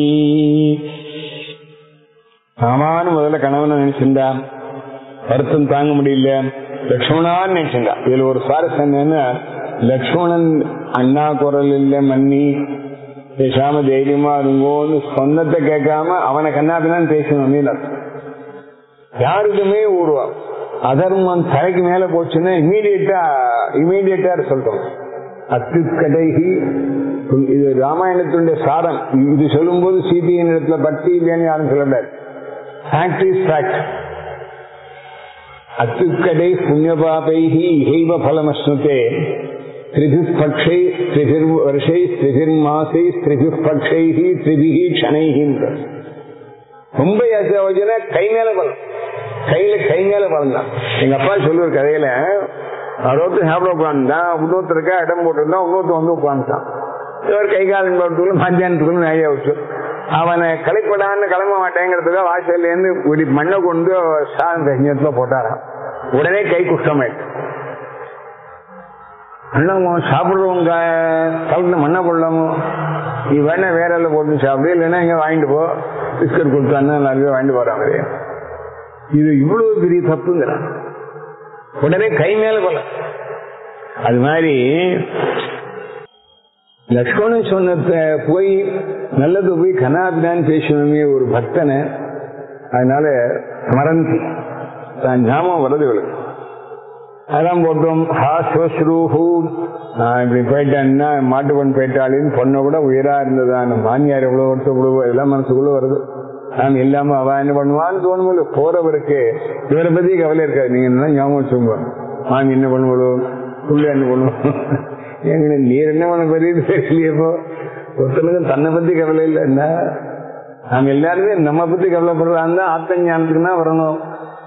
ஆமான்னு முதல்ல கணவனை நினைச்சிருந்தா, வருத்தம் தாங்க முடியல, லக்ஷ்மணான்னு நினைச்சிருந்தா. இதுல ஒரு சுவாரஸ்யம் என்னன்னா, லக்ஷ்மணன் அண்ணா குரல் இல்ல மன்னி பேசாம தைரியமா இருங்கோன்னு சொன்னத்தை கேட்காம அவனை கண்ணாபின்னு பேசணும். யாருக்குமே ஊடுவா அதர்மம் தலைக்கு மேல போச்சுன்னா இமீடியட்டா சொல்றோம். அத்துக்கடைகி இது ராமாயணத்தினுடைய சாரம். இது சொல்லும் போது சீதையின் இடத்துல பக்தி இல்லைன்னு யாரும் சொல்லக்கூடாது. Fact is fact. அத்துக்கடை புண்ணியபாபைஹி இஹைவ பலமஸ்னுதே த்ரிபிஹ் பக்ஷை த்ரிபிர் வருஷை த்ரிபிர் மாசை த்ரிபிஹ் பக்ஷைஹி த்ரிபிஹி க்ஷணைஹி. ரொம்ப யோசனை கை மேல பலம், கை மேல பலம் தான். எங்க அப்பா சொல்லுற கதையில ஒருத்தர் சாப்பிட உட்காந்துதான், இன்னொருத்தருக்கா இடம் போட்டிருந்தா இன்னொருத்தர் வந்து உட்காந்துட்டான். இவர் கை காலம் போட்டுக்குள்ள மத்தியானத்துக்குள்ள நிறைய வச்சு அவனை கலைப்படான்னு கிளம்ப மாட்டேங்கிறதுக்காக வாசல்ல இருந்து ஒரு மண்ணை கொண்டு சாதத்துல போட்டாராம். உடனே கை குஷ்டமாயிட்டு. சாப்பிடுறவங்க கலந்து மண்ணை போடலாமோ, நீ வேணா வேற போட்டு சாப்பிடு, இல்லைன்னா இங்க வாங்கிட்டு போ, பிஸ்கட் கொடுத்தான்னா நிறைய வாங்கிட்டு போறாங்க. இது இவ்வளவு பெரிய தப்புங்கிறான். உடனே கை மேல போல. அது மாதிரி லக்ஷ்மணன் சொன்னத போய் நல்லது போய் கனாபினான்னு பேசணுமே ஒரு பக்தனை. அதனால மறந்து தான் ஞாபகம் வருது இவளுக்கு. அதான் போட்டோம் நான் இப்படி போயிட்டேன்னா மாட்டுப்பண் போயிட்டாளின்னு பொண்ணை கூட உயரா இருந்ததான மாமியார் எவ்வளவு வருஷம் எவ்வளவு எல்லாம் மனசுக்குள்ள வருது. நான் இல்லாம அவ என்ன பண்ணுவான்னு தோணும்போது போறவருக்கு இவரை பத்தி கவலை இருக்காது. நீங்க என்ன ஞாபகம் வச்சுங்க, மாமி என்ன பண்ணுவோம், புள்ள என்ன பண்ணுவோம், எங்க நீர் என்ன பண்ண பெரிய தெரியலையப்போ. ஒருத்தனுக்கு தன்னை பத்தி கவலை இல்லைன்னா நாங்க எல்லாருமே நம்ம பத்தி கவலைப்படுறாங்க. ஆத்த ஞானத்துக்குன்னா வரணும்.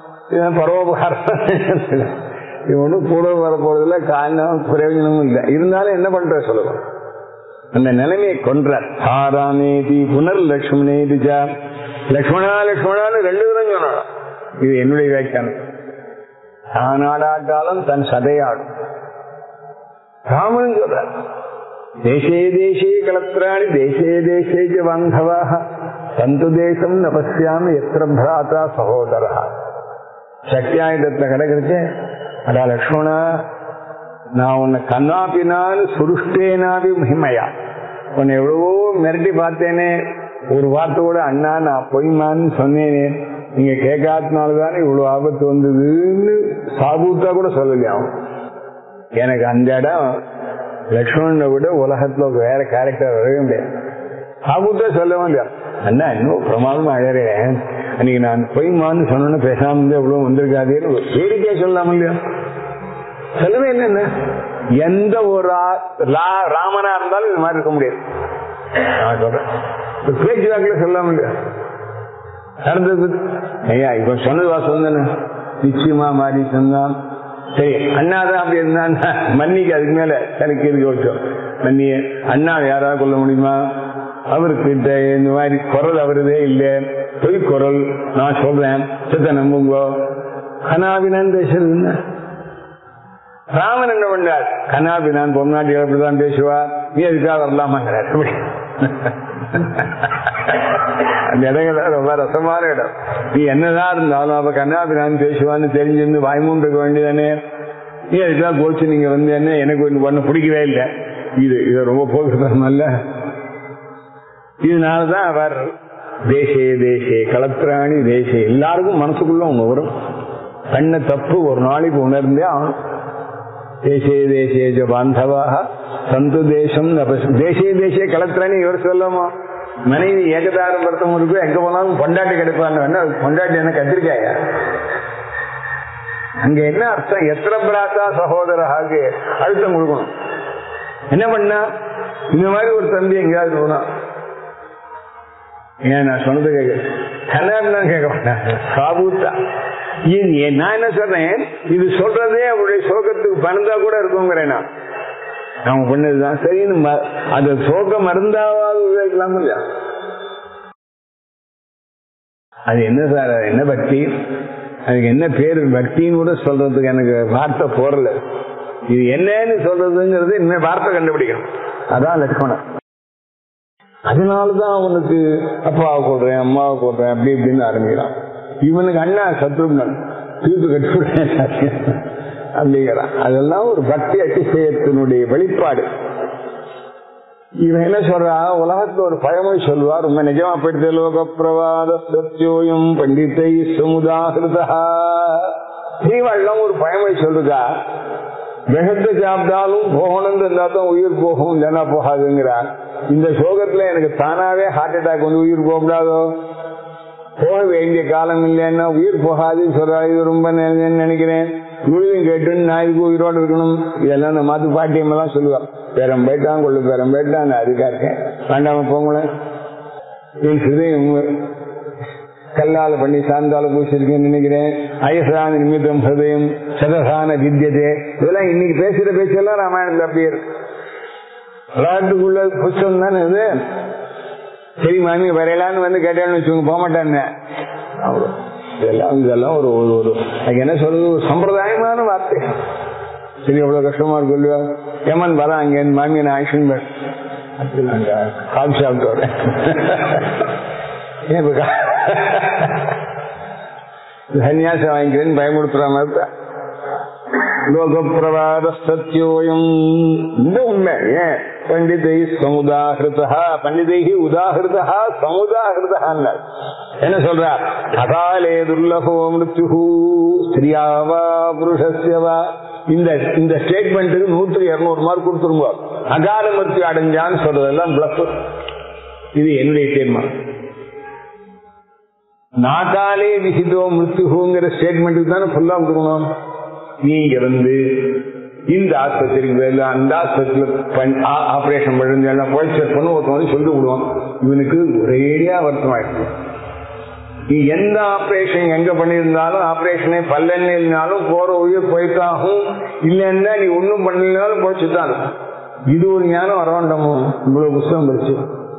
பரோபகாரம் இவனும் கூட வரப்போறதுல காரணம் பிரயோஜனமும் இல்லை. இருந்தாலும் என்ன பண்ற சொல்லலாம், அந்த நிலைமையை கொன்றார். ஆராமேதி புனர் லக்ஷ்மணேதிஜா, லக்ஷ்மணா லக்ஷ்மணான்னு 2 தரம் சொன்னான். இது என்னுடைய வியாக்கியானம். தானாடாட்டாலும் தன் சதையாடும். ராமன் சொல்றார், தேசே தேசே கலத்திராணி தேசே தேசே பாந்தவாக சந்து தேசம் நபஸ்யாமி எத்திர பிராதா சகோதரா. சக்தியாயுதத்தை கிடைக்கிறச்சு, அடா லக்ஷ்மணா, நான் உன்னை கண்ணாப்பினான்னு சுருஷ்டேனாபி மகிமையா, உன்னை எவ்வளவோ மிரட்டி பார்த்தேனே, ஒரு வார்த்தை கூட அண்ணா நான் பொய்மான்னு சொன்னேனே, நீங்க கேட்காதனாலதானே இவ்வளவு ஆபத்து வந்ததுன்னு சாபூத்தா கூட சொல்லலையா. எனக்கு அந்த இடம் லக்ஷ்மணனை விட உலகத்துல வேற கேரக்டர் வரவே முடியாது. சாபூத்தா சொல்லவும் இல்லையா, அண்ணா இன்னும் பிரமாதமா அழறேன், அன்னைக்கு நான் பொய்மான்னு சொன்னு பேசாம எவ்வளவு வந்திருக்காதேன்னு வேடிக்கையா சொல்லாம இல்லையா, சொல்லவே இல்லைன்னு. எந்த ஒரு ராமனா இருந்தாலும் இது மாதிரி இருக்க முடியாது. நான் சொல்றேன், பேச்சு வாக்குல சொல்லாம இல்லையா நடந்தது. ஐயா இப்ப சொன்னது வாசம் தானே, நிச்சயமா மாறி சொன்னான். சரி அண்ணாதான் அப்படி இருந்தான்னா மன்னிக்கு அதுக்கு மேல எனக்கு இருக்கு வச்சோம். மன்னிய அண்ணா யாராவது கொள்ள முடியுமா, அவர்கிட்ட இந்த மாதிரி குரல் அவருதே இல்லை, பொய்க்குரல் நான் சொல்றேன், சித்த நம்புங்கோ. கனாபினான் பேசுறது. ராமன் என்ன பண்ணார், கனாபினான் பொன்னாட்டி அப்படிதான் பேசுவா, நீ அதுக்காக வரலாமாங்கிறார். அந்த இடங்கள ரொம்ப ரசமான இடம். நீ என்னதான் இருந்தாலும் அப்ப கண்ணாபினான் பேசுவான்னு தெரிஞ்சிருந்து வாய்மூன் இருக்க வேண்டியதானே, நீ அதுக்கெல்லாம் கோச்சு நீங்க வந்து என்ன எனக்கு ஒண்ணு பிடிக்கவே இல்லை, இதை ரொம்ப போக்குறதுனால. இதனாலதான் அவர் தேசே தேசே கலத்திராணி தேசே, எல்லாருக்கும் மனசுக்குள்ள ஒண்ணு வரும், கண்ண தப்பு ஒரு நாளைக்கு உணர்ந்தே ஆகணும். தேசே தேசே பாந்தவாக சந்து தேசம் தேசே தேசே கலத்திராணி இவர் சொல்லமா. மனைவி ஏகதாரம் படுத்தம் இருக்கும், எங்க போனாலும் பொண்டாட்டி கிடைப்பான்னு. பொண்டாட்டி என்ன கத்திரிக்காயா, அங்க என்ன அர்த்தம், எத்தனை பிராத்தா சகோதரராக அழுத்தம் கொடுக்கணும். என்ன பண்ணா இந்த மாதிரி ஒரு தம்பி எங்கேயாவது போனா, ஏன் நான் சொன்னது கேட்க கல்யாணம் கேட்க மாட்டேன், சாபூத்தா. நான் என்ன சொல்றேன், இது சொல்றதே அவருடைய சோகத்துக்கு பணந்தா கூட இருக்குங்கிறேன். நான் அவங்க பண்ணதுதான் சரின்னு அது சோக மருந்தாவது வைக்கலாம் இல்லையா. அது என்ன சார், என்ன பக்தி, அதுக்கு என்ன பேரு, பக்தின்னு கூட சொல்றதுக்கு எனக்கு வார்த்தை போறல. இது என்னன்னு சொல்றதுங்கிறது என்ன வார்த்தை கண்டுபிடிக்கணும். அதான் லட்சுமணன். அதனாலதான் அவனுக்கு அப்பாவை கொள்றேன் அம்மாவை கொள்றேன் அப்படி இப்படின்னு ஆரம்பிக்கிறான். இவனுக்கு அண்ணா சத்ருக்னன் தீர்த்து கட்டுறேன் அப்படிங்கிறான். அதெல்லாம் ஒரு பக்தி அதிசயத்தினுடைய வெளிப்பாடு. இவன் என்ன சொல்றா, உலகத்துல ஒரு பழமொழி சொல்லுவா, ரொம்ப நிஜமா போயிட்டு, லோக பிரவாத சத்யோயம் பண்டித்தை சமுதாகிருதா. ஸ்ரீவாழ்லாம் ஒரு பழமொழி சொல்லுதா, விஷத்தை சாப்பிட்டாலும் போகணும்னு இருந்தாதான் உயிர் போகும், இல்லைன்னா போகாதுங்கிறா. இந்த சோகத்துல எனக்கு தானாவே ஹார்ட் அட்டாக் வந்து உயிர் போகக்கூடாதோ, போக வேண்டிய காலம் இல்லைன்னா உயிர் போகாதுன்னு சொல்றா. இது ரொம்ப நினைக்கிறேன், முழுதும் கேட்டுன்னு நான் இதுக்கு உயிரோடு இருக்கணும். இதெல்லாம் இந்த மாத்து பாட்டியம் எல்லாம் சொல்லுவான், பேரம் போயிட்டான் கொள்ளு பேரம் போயிட்டான், நான் அதுக்கா இருக்கேன், வேண்டாம போங்களேன். என் ஹிருதயம் கல்லால பண்ணி சாந்தால பூசிருக்கேன்னு நினைக்கிறேன். அயசான நிமித்தம் ஹிருதயம் சதசான வித்தியதே. இதெல்லாம் இன்னைக்கு பேசுற பேச்செல்லாம் ராமாயணத்துல அப்படியே இருக்கு. விளையாட்டுக்குள்ள புஷ்டம் தானே இது. சரி மாமி வரையலான்னு வந்து கேட்டான்னு வச்சுக்கோங்க, போக மாட்டான்னு. இதெல்லாம் ஒரு ஒரு என்ன சொல்றது, ஒரு சம்பிரதாயமான வார்த்தை. சரி எவ்வளவு கஷ்டமா இருக்கு இல்லையா, ஏமான் வரேன் அங்கே மாமியை நான் ஆக்ஷன் கால் சாப்பிட்டு வரேன். சன்னியாசம் வாங்கிக்கிறேன்னு பயமுடுத்துற மாதிரி லோகப்பிரவாத சத்தியோயம். இந்த உண்மை ஏன் பண்டிதை சமுதாகிருதா, பண்டிதை உதாகிருதா சமுதாகிருதா என்ன சொல்றார், அகாலே துர்லபோ மிருத்யு ஸ்திரியாவா புருஷஸ்யவா. இந்த ஸ்டேட்மெண்ட்டுக்கு 100-200 மார்க் கொடுத்துருங்க. அகால மிருத்யு அடைஞ்சான்னு சொல்றதெல்லாம் பிளப். இது என்னுடைய தீர்மானம். நாகாலே விசிதோ மிருத்யுங்கிற ஸ்டேட்மெண்ட்டுக்கு தானே ஃபுல்லா கொடுக்கணும். நீங்க இந்த ஆஸ்பத்திரிக்கு அந்த ஆஸ்பத்திரியில் ஆபரேஷன் பண்ணி போய் செக் பண்ண ஒருத்தவங்க சொல்லி விடுவோம், இவனுக்கு ஒரேடியா வருத்தமாயிருக்கு. நீ எந்த ஆபரேஷன் எங்க பண்ணியிருந்தாலும், ஆபரேஷனே பல்லென்னாலும் போற உயிர் போய்த்தாகும், இல்லைன்னா நீ ஒன்னும் பண்ணலனாலும் போச்சுதான். இது ஒரு ஞானம் வர வேண்டாமோ? இவ்வளவு புத்தகம் படிச்சு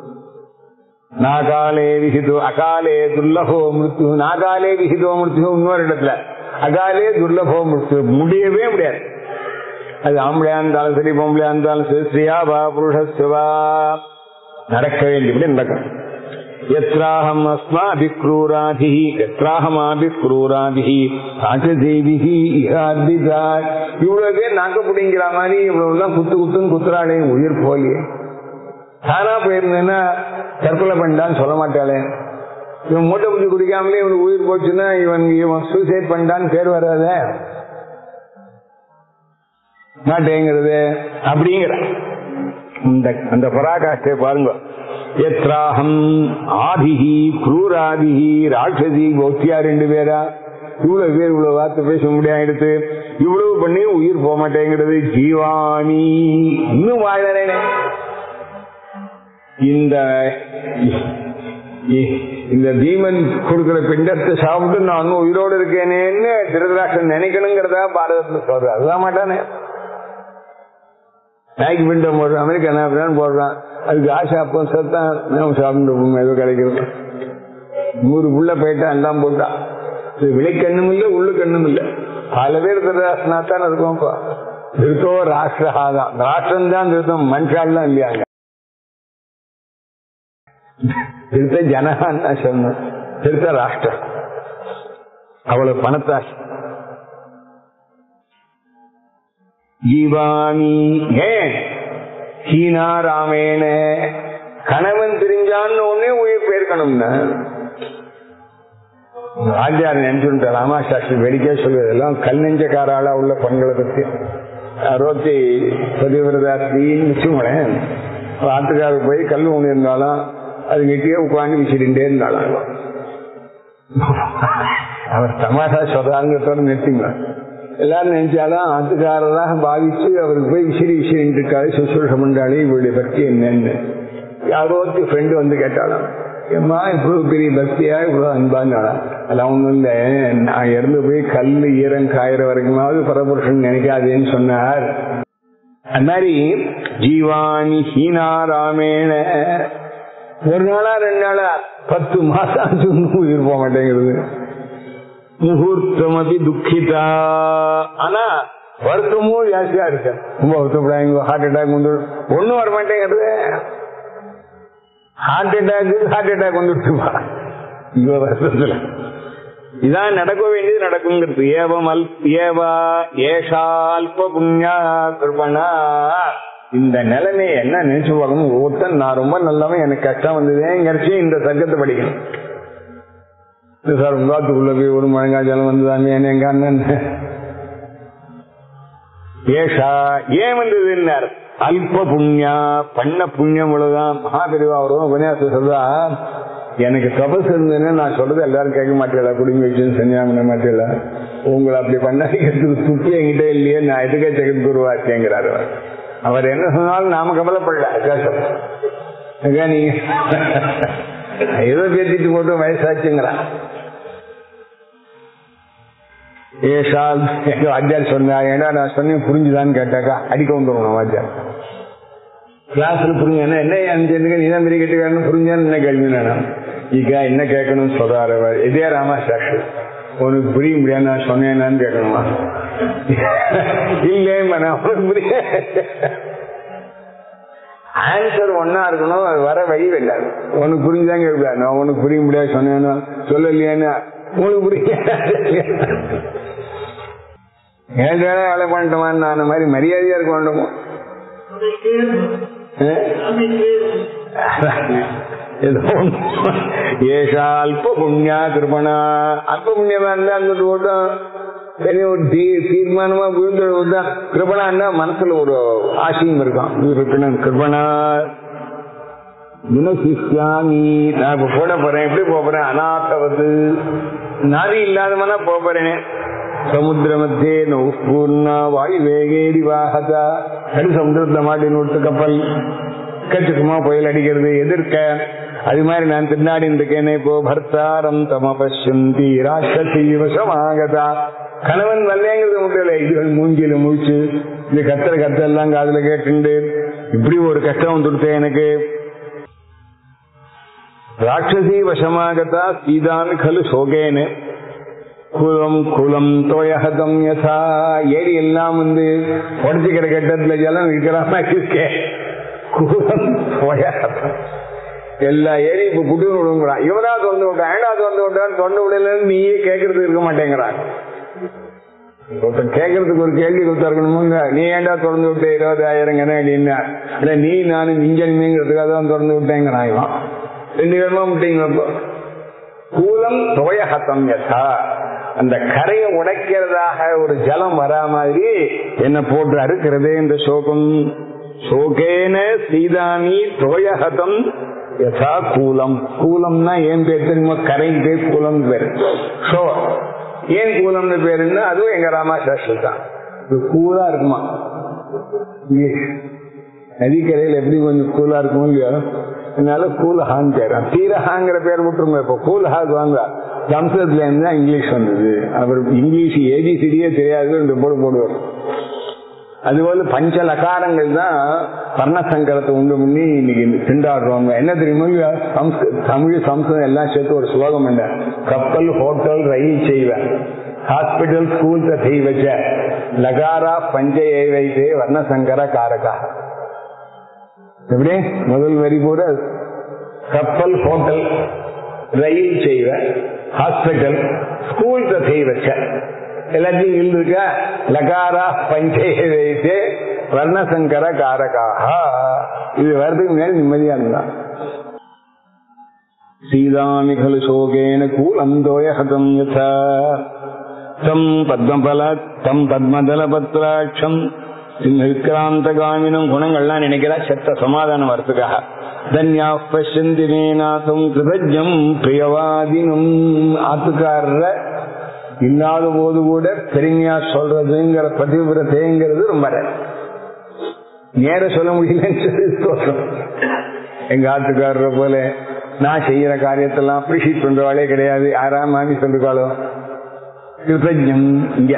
நாகாலே விகிதோ அகாலே துர்லபோ மிருத்யு, நாகாலே விகிதோ மிருத்யு இன்னொரு இடத்துல அகாலே துர்லபோ மிருத்யு. முடியவே முடியாது. அது ஆம்பளையா இருந்தாலும் சரி, பொம்பளையா இருந்தாலும் சரி, ஸ்ரீயாவா புருஷஸ்வா நடக்க வேண்டியபடி நடக்கும். எத்ராஹம் அஸ்மாபிக்ரூராதி எத்ராஹமாபிக்ரூராதி ராஜதேவிஹி இஹாதிதா. இவ்வளவு பேர் நாக்க பிடிங்கிற மாதிரி இவ்வளவு எல்லாம் குத்துன்னு குத்துறாளே, உயிர் போலியே. தானா போயிருந்தேன்னா தற்கொலை பண்ணிட்டான்னு சொல்ல மாட்டாளே. இவன் மூட்டை குஞ்சு குடிக்காமலே இவனுக்கு உயிர் போச்சுன்னா இவன் சூசைட் பண்ணிட்டான்னு பேர் வராத மாட்டேங்கிறது அப்படிங்கிற அந்த பராகாஷ்டை பாருங்க. எத்ராஹம் ஆதிஹி குரூராதிஹி ராட்சதி கோத்தியா 2 பேரா, இவ்வளவு பேர் இவ்வளவு வார்த்தை பேச முடியாது. இவ்வளவு பண்ணி உயிர் போக மாட்டேங்கிறது. ஜீவானி இன்னும் வாழறேனே. இந்த தீமன் கொடுக்கிற பிண்டத்தை சாப்பிட்டு நான் உயிரோடு இருக்கேனேன்னு திருதராஷ்டிரன் நினைக்கணுங்கிறதா பாரதத்துல சொல்ற. அதுதான் மாட்டானே. நாய்க்கு பிண்டம் போடுறான், அமெரிக்கன் போடுறான், அதுக்கு ஆசை அப்போ சத்தான் நம்ம சாப்பிட்டு ஏதோ கிடைக்கிறது. 100 புள்ள போயிட்டா எல்லாம் போட்டான். விளைக்கண்ணும் இல்லை, உள்ளு கண்ணும் இல்லை. பல பேர் திருதராஷ்டிரனா தான் இருக்கும். திருத்தோ ராஷ்டிரஹாதான், ராஷ்டிரம் தான் திருத்தம், மனுஷாலாம் இல்லையாங்க. திருத்த ஜனகான்னு சொன்ன, திருத்த ராஷ்டிரம். அவ்வளவு பணத்தாசி. ஜீவாமி ஹீனா ராமேன, கணவன் தெரிஞ்சான்னு ஒன்னே உயிர் போயிருக்கணும்னா ஆச்சாரியன் நினைச்சுட்டா. ராமாசாஸ்திரி வெடிக்கே சொல்வதெல்லாம் கல் நெஞ்சக்காராளா உள்ள பெண்களை பத்தி. 60 பதிவிரதாஸ்தின்னு வச்சுக்கோங்களேன். ஆட்டுக்காரர் போய் கல் ஊனி இருந்தாலும் அது கெட்டியே உட்காந்து விசிடிண்டே இருந்தாலும் அவர் தமாஷா சொல்றாங்கிறதோட நிறுத்திங்க. எல்லாரும் நினைச்சாலும் ஆட்டுக்காரராக பாவிச்சு அவருக்கு போய் விசிறிட்டு இருக்காரு. சுசுஷம் பண்ணாலே இவருடைய பக்தி என்னன்னு யாரோ ஃப்ரெண்டு வந்து கேட்டாலும், ஏம்மா இவ்வளவு பெரிய பக்தியா இவ்வளவு அன்பான்னாடா. அதெல்லாம் ஒண்ணும் இல்லை, நான் இறந்து போய் கல் ஈரம் காயிற வரைக்குமாவது பரபுருஷன் நினைக்காதேன்னு சொன்னார். அது மாதிரி ஜீவானி ஹீனா ராமேன. ஒரு நாளா 2 நாளா 10 மாசம் உயிர் போக மாட்டேங்கிறது. முகூர்த்தம் அப்படி துக்கிதா. ஆனா வருத்தமும் ஜாஸ்தியா இருக்கு. ரொம்ப வருத்தப்படாங்க. ஹார்ட் அட்டாக் வந்து ஒன்னும் வர மாட்டேங்கிறது. ஹார்ட் அட்டாக் வந்துட்டுமா இவ வருஷத்துல. இதான் நடக்க வேண்டியது நடக்குங்கிறது. ஏவா ஏஷா அல்ப புண்ணியா கிருபணா. இந்த நிலைமையை என்ன நினைச்சு பார்க்கணும். ஒருத்தன் நான் ரொம்ப நல்லவன், எனக்கு கஷ்டம் வந்ததுங்கிறச்சு இந்த சர்க்கத்தை படிக்கணும். சார் உங்காத்துக்குள்ள போய் ஒரு மழங்காய்ச்சாலும் வந்துதாங்க என்ன எங்க அண்ணன் ஏஷா ஏன் வந்தது அல்ப புண்ணியா, பண்ண புண்ணியம் இவ்வளவுதான். மகாபெரிவா வரும் உபன்யாசம் சொல்றா, எனக்கு தபஸ் இருந்ததுன்னு நான் சொல்றது எல்லாரும் கேட்க மாட்டேல, குடும்பி வச்சு சன்னியாகம் பண்ண மாட்டேல, உங்களை அப்படி பண்ணாக்கிறதுக்கு துப்பி என்கிட்ட இல்லையே, நான் எதுக்கே ஜெகத்குருவாச்சேங்கிறாரு. அவர் என்ன சொன்னாலும் நாம கவலைப்படல. நீங்க ஏதோ பேசிட்டு போட்டு வயசாச்சுங்கிறான். ஏஷால் வாத்தியார் சொன்னா, ஏன்னா நான் சொன்னேன் புரிஞ்சுதான்னு கேட்டாக்கா அடிக்க வந்துடணும் வாத்தியார். கிளாஸ்ல புரிஞ்சா என்ன அனுப்பிச்சிருக்க, நீதான் பெரிய கெட்டுக்காரன்னு புரிஞ்சான்னு என்ன கேள்வி வேணும். ಈಗ என்ன கேட்கணும் சொல்றாரு இதே ராமா சாஸ்திரி, உனக்கு புரிய முடியாது நான் சொன்னேன்னு கேட்கணுமா? இல்லையே அவனுக்கு புரிய ஆன்சர் ஒன்னா இருக்கணும், அது வர வழி வெள்ளாது. உனக்கு புரிஞ்சுதான் கேட்கக்கூடாது. நான் உனக்கு புரிய முடியாது சொன்னேன்னா சொல்லலையான்னு உங்களுக்கு புரிய ஏன் வேலை பண்ணிட்டோமான்னு நான் அந்த மாதிரி மரியாதையா இருக்க வேண்டுமோ? ஏஷா அல்ப புண்ணியா கிருபணா. அல்ப புண்ணியமா இருந்தா அங்கிட்டு ஓட்டம் பெரிய ஒரு தீர்மானமா விழுந்து கிருபணா மனசுல ஒரு ஆசையும் இருக்கான். கிருபணா குணசிஷ்யாமி, நான் இப்ப போட போறேன். எப்படி போறேன்? அநாத்தவது நாதி இல்லாதவனா போறேன். சமுத்திர மத்தியே நௌபூர்ணா வாயு வேகேரி வாகதா. கடு சமுத்திரத்தை மாட்டி நோட்டு கப்பல் கச்சுக்குமா புயல் அடிக்கிறது எதிர்க்க. அது மாதிரி நான் பின்னாடி இருக்கேனே. இப்போ பர்த்தாரம் தம பசந்தி ராட்சசி வசமாகதா. கணவன் வரலேங்கிறது முட்டையில இதுகள் மூஞ்சியில முழிச்சு இந்த கத்தெல்லாம் காதுல கேட்டு இப்படி ஒரு கஷ்டம் வந்துடுத்தே எனக்கு. ராட்சசி வசமாகதா சீதான் கலு சோகேனு குலம் குலம் தோயஹதம் யசா. ஏரி எல்லாம் உடச்சுக்கிற கட்டத்துல ஜலம் இருக்கிறாம இருக்கே. குலம் தோயஹதம் எல்லா ஏரி இப்ப புட்டு விடுங்கிறான். இவனா தொண்டு விட்டான், ஏண்டா தொண்டு விட்டான், தொண்டு விடல நீயே கேட்கறதுக்கு இருக்க மாட்டேங்கிறான். கேட்கறதுக்கு ஒரு கேள்வி கொடுத்தாருக்கணுமுங்க. நீ ஏண்டா திறந்து விட்ட 20,000 அப்படின்னா, இல்ல நீ நானும் இஞ்சன்மேங்கிறதுக்காக தான் திறந்து விட்டேங்கிறான். இவன் 2 பேருமா விட்டீங்களப்போ. கூலம் தோயஹதம் யசா, அந்த கரையை உடைக்கிறதாக ஒரு ஜலம் வரா மாதிரி என்ன போட்டு அறுக்கிறதே இந்த சோகம். சோகேன சீதாமி தோயஹதம் யசா கூலம். கூலம்னா ஏன் பேர் தெரியுமா? கரைக்கு பேர் கூலம் பேரு. சோ ஏன் கூலம்னு பேருன்னா அதுவும் எங்க ராமாசாஸ்திரம் தான். கூலா இருக்குமா நதிக்கரையில் எப்படி கொஞ்சம் கூலா இருக்கும் இல்லையா? அதனால கூலஹான்னு பேர். தீரஹாங்கிற பேர் விட்டுருங்க. இப்போ கூலஹாக்கு வாங்க சம்ஸ்கிருதத்துல இருந்தா இங்கிலீஷ் வந்தது. அவர் இங்கிலீஷ் ஏபிசிடியே தெரியாது இந்த போடு போடுவார். அதுபோல பஞ்ச லகாரங்கள் தான் வர்ணசங்கரத்தை உண்டு பண்ணி இன்னைக்கு திண்டாடுறவங்க. என்ன தெரியுமா? தமிழ் சம்ஸ்கிருதம் எல்லாம் சேர்த்து ஒரு ஸ்லோகம் என்ன? கப்பல் ஹோட்டல் ரயில் செய்வேன், ஹாஸ்பிட்டல் ஸ்கூல் செய்வச்ச லகாரா பஞ்ச ஏவைதே வர்ணசங்கர காரகா. எப்படி முதல் வரி கூட கப்பல் ஹோட்டல் ரயில் செய்வேன், ஹாஸ்பிட்டல் ஸ்கூல் செய்வச்ச எல்லாத்தையும் இருக்க லகாரா பஞ்சே வர்ணசங்கர காரகாக. இது வர்றதுக்கு மேல நிம்மதியா இருந்தான். சீதாமிகலு சோகேன கூலம் தோயஹதம் யதா தம் பத்மதல பத்ராட்சம் சிம்ஹிக்ராந்தகாமினும் குணங்கள்லாம் நினைக்கிறா செத்த சமாதானம் வரத்துக்காக. தன்யா பசந்தி மேநாசம் கிருதஜம் பிரியவாதினும். ஆத்துக்காரர இல்லாத போது கூட பெருமையா சொல்றதுங்கிற பதிவிரத்தைங்கிறது ரொம்ப நேர சொல்ல முடியலன்னு எங்க ஆத்துக்காரரை போல நான் செய்யற காரியத்தெல்லாம் அப்ரிஷியேட் பண்றவாளே கிடையாது. யாராம் மாமி சொல்றாளோ கிருதஜம். இங்க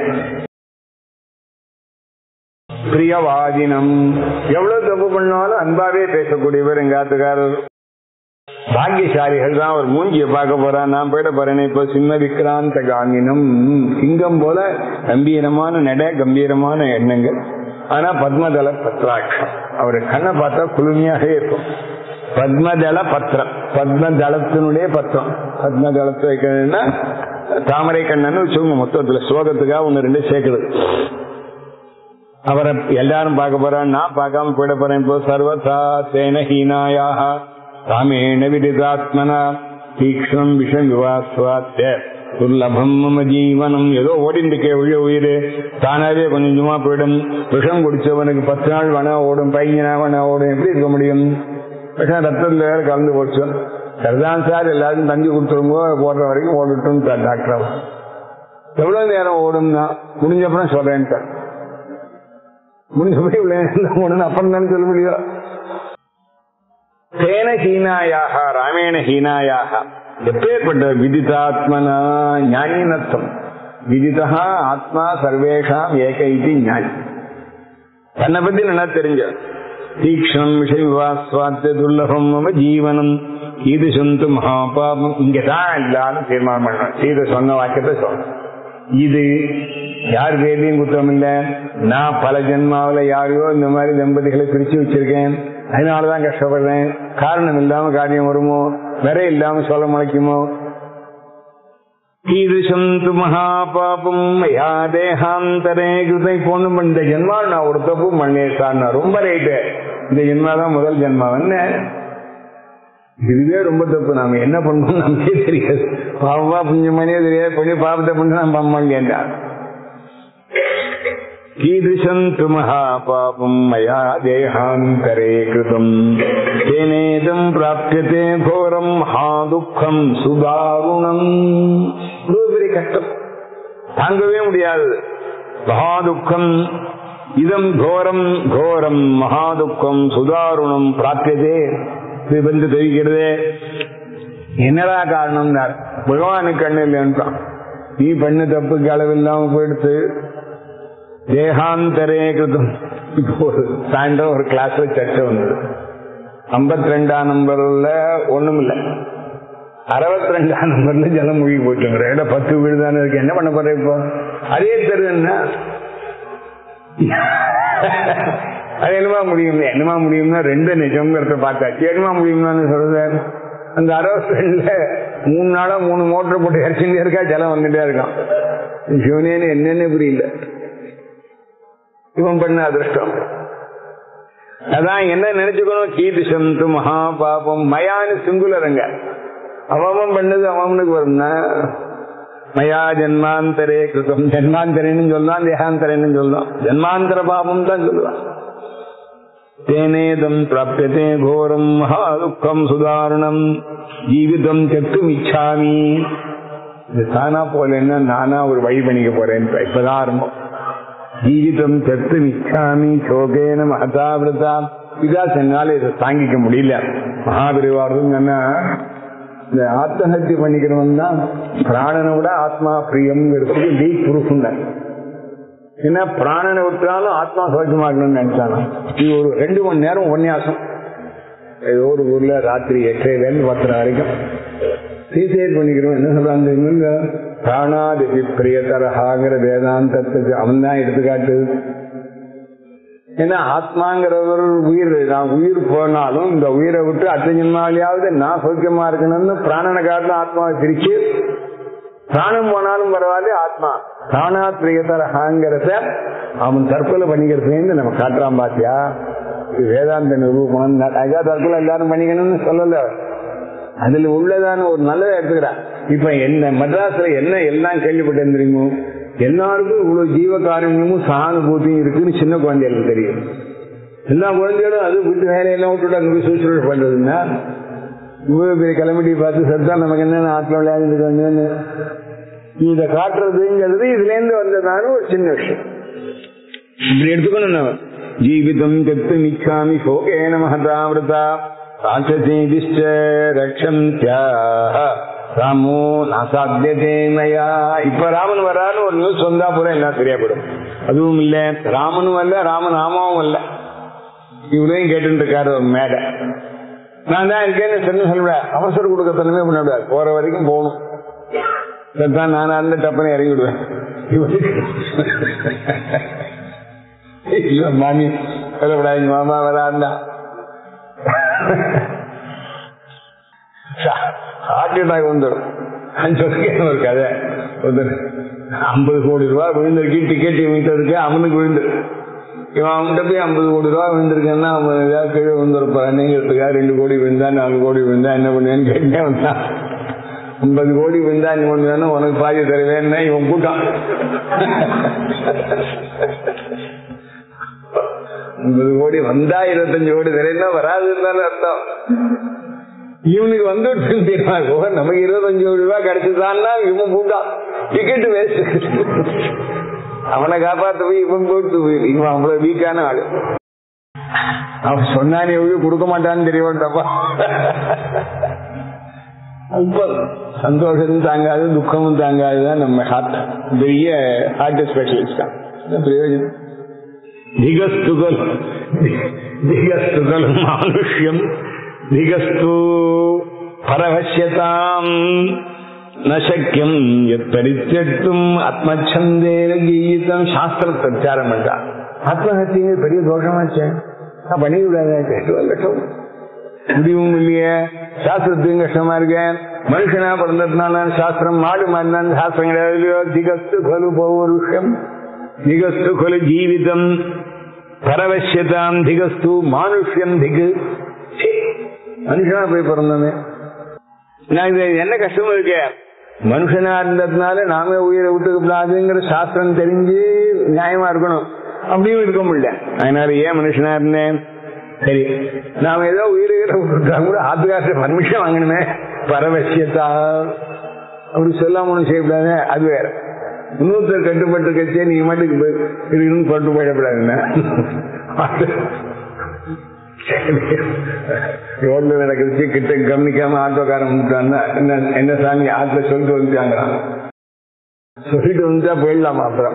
பிரியவாதினம், எவ்வளவு தப்பு பண்ணாலும் அன்பாவே பேசக்கூடியவர் எங்க ஆத்துக்காரர். பாக்கியசாலிகள் தான் ஒரு மூஞ்சிய பார்க்க போறான். நான் போயிட போறேன். இப்போ சிம்ம விக்ராந்த காமினம், சிங்கம் போல கம்பீரமான நட, கம்பீரமான எண்ணங்கள். ஆனா பத்மதள பத்ராட்சம், அவரு கண்ணை பார்த்தா குளுமையாக இருக்கும். பத்மதள பத்திரம், பத்மதளத்தினுடைய பத்திரம். பத்மதளத்தை வைக்கணும்னா தாமரை கண்ணன்னு வச்சுங்க. மொத்தத்துல ஸ்லோகத்துக்காக 1-2 சேர்க்குது. அவரை எல்லாரும் பார்க்க போறான், நான் பார்க்காம போயிட போறேன். இப்போ சர்வதா சேன ஹீனாயாக ராமேண விதிதாத்மனா தீக்ஷணம் விஷம் விவாஸ்வாத்த துர்லபம் மம ஜீவனம். ஏதோ ஓடிந்துக்கே உயிர் தானாவே கொஞ்சமா போயிடும். விஷம் குடிச்சவனுக்கு 10 நாள் வேணா ஓடும், 15 நாள் வேணா ஓடும். எப்படி இருக்க முடியும்? விஷம் ரத்தத்துல வேற கலந்து போச்சு. சரிதான் சார், எல்லாரும் தங்கி கொடுத்துருங்கோ, போடுற வரைக்கும் ஓடட்டும் டாக்டர். எவ்வளவு நேரம் ஓடும்னா முடிஞ்சப்பறம் சொல்றேன் சார். முடிஞ்சபடி ஓடணும் அப்புறம் தான் சொல்ல முடியும். தேன ஹீனாயாக ராமேண ஹீனாயாக எப்பேற்பட்ட விதிதாத்மனா ஞானினத்துவம். விதிதா ஆத்மா சர்வேஷாம் ஏக இது ஞானி. தன்னை பத்தி நல்லா தெரிஞ்ச தீக்ஷணம் விஷயவாஸ்வாத்திய துர்லபம் மம ஜீவனம் இது சொந்த மகாபாபம். இங்கதான் எல்லாரும் தீர்மானம் பண்ணணும். சீதை சொன்ன வாக்கியத்தை சொல்லணும். இது யார் பேர்லையும் குற்றம் இல்லை. நான் பல ஜென்மாவில யாரையோ இந்த மாதிரி தம்பதிகளை பிரிச்சு வச்சிருக்கேன், அதனாலதான் கஷ்டப்படுறேன். காரணம் இல்லாம காரியம் வருமோ, விர இல்லாம சொல்ல முளைக்குமோ. ஈதுஷந்து மகாபாபம் யா தேகாந்தரே கிருதை போன்னு இந்த ஜென்மா நான் ஒரு தப்பும் பண்ணேன். ரொம்ப ரைட்டு, இந்த ஜென்மாதான் முதல் ஜென்மா. என்ன இதுவே ரொம்ப தப்பு. நாம என்ன பண்ணணும் நமக்கே தெரியாது. பாவமா புண்ணியமானே தெரியாது. கொஞ்சம் பாவத்தை பண்ணி நான் பண்ண கேட்டான். கீதுஷந்து மகாபாபம் மயா தேகாந்தரே கிருதம் தேனேதம் பிராப்யதே கோரம் மகா துக்கம் சுதாருணம். பெரிய கஷ்டம், தாங்கவே முடியாது. மகா துக்கம் இதம் கோரம் கோரம் மகா துக்கம் சுதாருணம் பிராப்யதே. இது வந்து தெரிவிக்கிறது. என்னடா காரணம்? பகவானுக்கு கண்ணு இல்லைன்றான். நீ பண்ண தப்புக்கு அளவில்லாம போயிடுத்து. தேகாந்தரே கிருதம். இப்போ சாயந்தரம் ஒரு கிளாஸ்ல சர்ச்சை வந்தது. 52ஆம் நம்பர்ல ஒண்ணும் இல்லை, 62ஆம் நம்பர்ல ஜலம் மூழ்கி போச்சுங்கிற 10 வீடு தானே இருக்கு. என்ன பண்ண போற இப்போ? அதே தெரு என்ன அது என்னமா முடியும்? என்னமா முடியும்னா 2 நிஜம்ங்கிறத பார்த்தாச்சு. என்னமா முடியும்னு சொல்றது. அந்த 62ல 3 நாளா 3 மோட்டர் போட்டு இறச்சிட்டே இருக்கா, ஜலம் வந்துட்டே இருக்கான். சிவனேன்னு என்னன்னு புரியல. இவன் பண்ண அதிர்ஷ்டம். அதான் என்ன நினைச்சுக்கணும், கீதுஷந்து மகா பாபம் மயான்னு சிங்குலருங்க. அவன் பண்ணது அவனுக்கு வரும்னா மயா ஜென்மாந்தரே கிருதம். ஜென்மாந்தரேன்னு சொல்லலாம், தேகாந்தரேன்னு சொல்லலாம். ஜென்மாந்தர பாபம் தான் சொல்லுவான். தேனேதம் பிராப்யதே கோரம் மகா துக்கம் சுதாரணம் ஜீவிதம் சத்தும் இச்சாமி. இது தானா போலன்னா நானா ஒரு வழி பண்ணிக்க போறேன். இப்பதான் ஆரம்பம். ஜீவிதம் சத்தும் இச்சாமி சோகேன மகதாவிரதா. இதா சென்னால இதை தாங்கிக்க முடியல. மகாபிரிவாரம் இந்த ஆத்மஹத்திய பண்ணிக்கிறவன் தான் பிராணனை விட ஆத்மா பிரியம்ங்கிறதுக்கு டீப் ப்ரூஃப். ஏன்னா பிராணனை விட்டாலும் ஆத்மா சோச்சமாக்கணும்னு நினைச்சானா. இது ஒரு 2 மணி நேரம் உபன்யாசம். ஏதோ ஒரு ஊர்ல ராத்திரி 8:00 10 வரைக்கும் சீசைட் பண்ணிக்கிறோம். என்ன சொல்றாங்க, பிராணாதி பிரியதரஹாங்கிற வேதாந்தத்துக்கு அவன் தான் எடுத்துக்காட்டு. ஏன்னா ஆத்மாங்கிறவர் உயிர். நான் உயிர் போனாலும் இந்த உயிரை விட்டு அடுத்த ஜென்மாவிலாவது நான் சௌக்கியமா இருக்கணும்னு பிராணனை காட்டிலும் ஆத்மாவை பிரிச்சு, பிராணம் போனாலும் பரவாயில்ல ஆத்மா பிராணா பிரியதரஹாங்கிறத அவன் தற்கொலை பண்ணிக்கிறதுலேருந்து நம்ம காட்டுறான். பாத்தியா, வேதாந்த நிரூபணம். தற்கொலை எல்லாரும் பண்ணிக்கணும்னு சொல்லல, அதுல உள்ளதான ஒரு நல்லதை எடுத்துக்கிறான். இப்ப என்ன மெட்ராஸ்ல என்ன எல்லாம் கேள்விப்பட்டேன் தெரியுமோ, எல்லாருக்கும் இவ்வளவு ஜீவகாரண்யமும் சகானுபூத்தியும் இருக்குன்னு சின்ன குழந்தைகளுக்கு தெரியும். எல்லா குழந்தைகளும் அது வீட்டு வேலையெல்லாம் விட்டுட்டு அங்க போய் சூழ்ச்சி பண்றதுன்னா இவ்வளவு பெரிய கிளம்பிட்டி பார்த்து சத்தா நமக்கு என்ன ஆத்மா விளையாடுன்னு இதை காட்டுறதுங்கிறது இதுல இருந்து வந்ததான ஒரு சின்ன விஷயம். இப்படி எடுத்துக்கணும். ஜீவிதம் கத்து நிச்சாமி சோகேன மகதாவிரதா ராட்சசேதிஷ்ட ரக்ஷந்த்யா ராமோ நாசாத்தியதே மயா. இப்ப ராமன் வரான்னு ஒரு நியூஸ் வந்தா போல எல்லாம் தெரியப்படும். அதுவும் இல்ல, ராமனும் அல்ல, ராமநாமாவும் அல்ல. இவனையும் கேட்டு இருக்காரு ஒரு மேடை. நான் தான் இருக்கேன்னு சொல்ல அவசர கொடுக்க தலைமை பண்ணக்கூடாது. போற வரைக்கும் போகணும். தான் நான் அந்த டப்பனை இறங்கி விடுவேன். இல்ல மாமி சொல்லப்படாது, மாமா வராண்டா ஹார்ட் அட்டாக் வந்துடும். ஒரு கதை, 50 கோடி ரூபாய் விழுந்திருக்கு. டிக்கெட் விட்டதுக்கு அவனுக்கு விழுந்து, இவன் அவன்கிட்ட போய் 50 கோடி ரூபாய் விழுந்திருக்கேன்னா அவன் ஏதாவது கீழே விழுந்திருப்பான். நீங்கிறதுக்கா 2 கோடி விழுந்தா 4 கோடி விழுந்தா என்ன பண்ணுவேன்னு கேட்டே வந்தான். 50 கோடி விழுந்தா நீ ஒண்ணு வேணும், உனக்கு பாதி தருவேன்னா இவன் கூட்டான். 50 கோடி வந்தா 25 கோடி தரேன்னா வராதுன்னு அர்த்தம். இவனுக்கு வந்து நமக்கு 25 கோடி ரூபாய் கிடைச்சதான்னா இவன் கூட்டான். Ticket waste. அவனை காப்பாற்ற போய் இவன் போட்டு இவன் அவ்வளவு வீக்கான ஆளு. அவன் சொன்னானே எவ்வளவு கொடுக்க மாட்டான்னு தெரியவான்ப்பா. சந்தோஷமும் தாங்காது, துக்கமும் தாங்காதுதான் நம்ம ஹார்ட். பெரிய ஹார்ட் ஸ்பெஷலிஸ்ட் தான். பிரயோஜனம் திகஸ்துகல் மானுஷ்யம் திகஸ்து பரவசியதாம் நசக்கியம் பரித்தெட்டும் ஆத்மச்சந்தேன கீதம். சாஸ்திரம் பிரச்சாரம் பண்றா. ஆத்மஹத்திய பெரிய தோஷமாச்சே, நான் பண்ணிவிடாத, கஷ்டம் முடிவும் இல்லையே, சாஸ்திரத்தையும் கஷ்டமா இருக்கேன், மனுஷனா பிறந்ததுனால சாஸ்திரம், மாடு மாறினாலும் சாஸ்திரம் கிடையாது. திகஸ்து கொலு பௌருஷம் திகஸ்து கொலு ஜீவிதம் பரவசியதாம் திகஸ்து மானுஷ்யம் திகு. மனுஷனா போய் பிறந்தோமே, நான் இது என்ன கஷ்டமா இருக்கேன், மனுஷனா இருந்ததுனால நாமே உயிரை விட்டுக்கூடாதுங்கிற சாஸ்திரம் தெரிஞ்சு நியாயமா இருக்கணும், அப்படியும் இருக்க முடியல. அதனால ஏன் மனுஷனா இருந்தேன், சரி நாம ஏதோ உயிரை விட்டுட்டா கூட ஆத்துக்காச பர்மிஷன் வாங்கணுமே, பரவசியத்தா அப்படி சொல்லாம ஒண்ணும் செய்யக்கூடாது. அது வேற, இன்னொருத்தர் கட்டுப்பட்டு கட்சியே நீ மட்டும் இருக்குன்னு கொண்டு போயிடக்கூடாதுன்னா ரோட்ல நடக்கிறச்சு கிட்ட கவனிக்காம ஆட்டோக்காரன் வந்துட்டான்னா என்ன சாமி ஆத்துல சொல்லிட்டு வந்துட்டாங்க, சொல்லிட்டு வந்துட்டா போயிடலாமா, அப்புறம்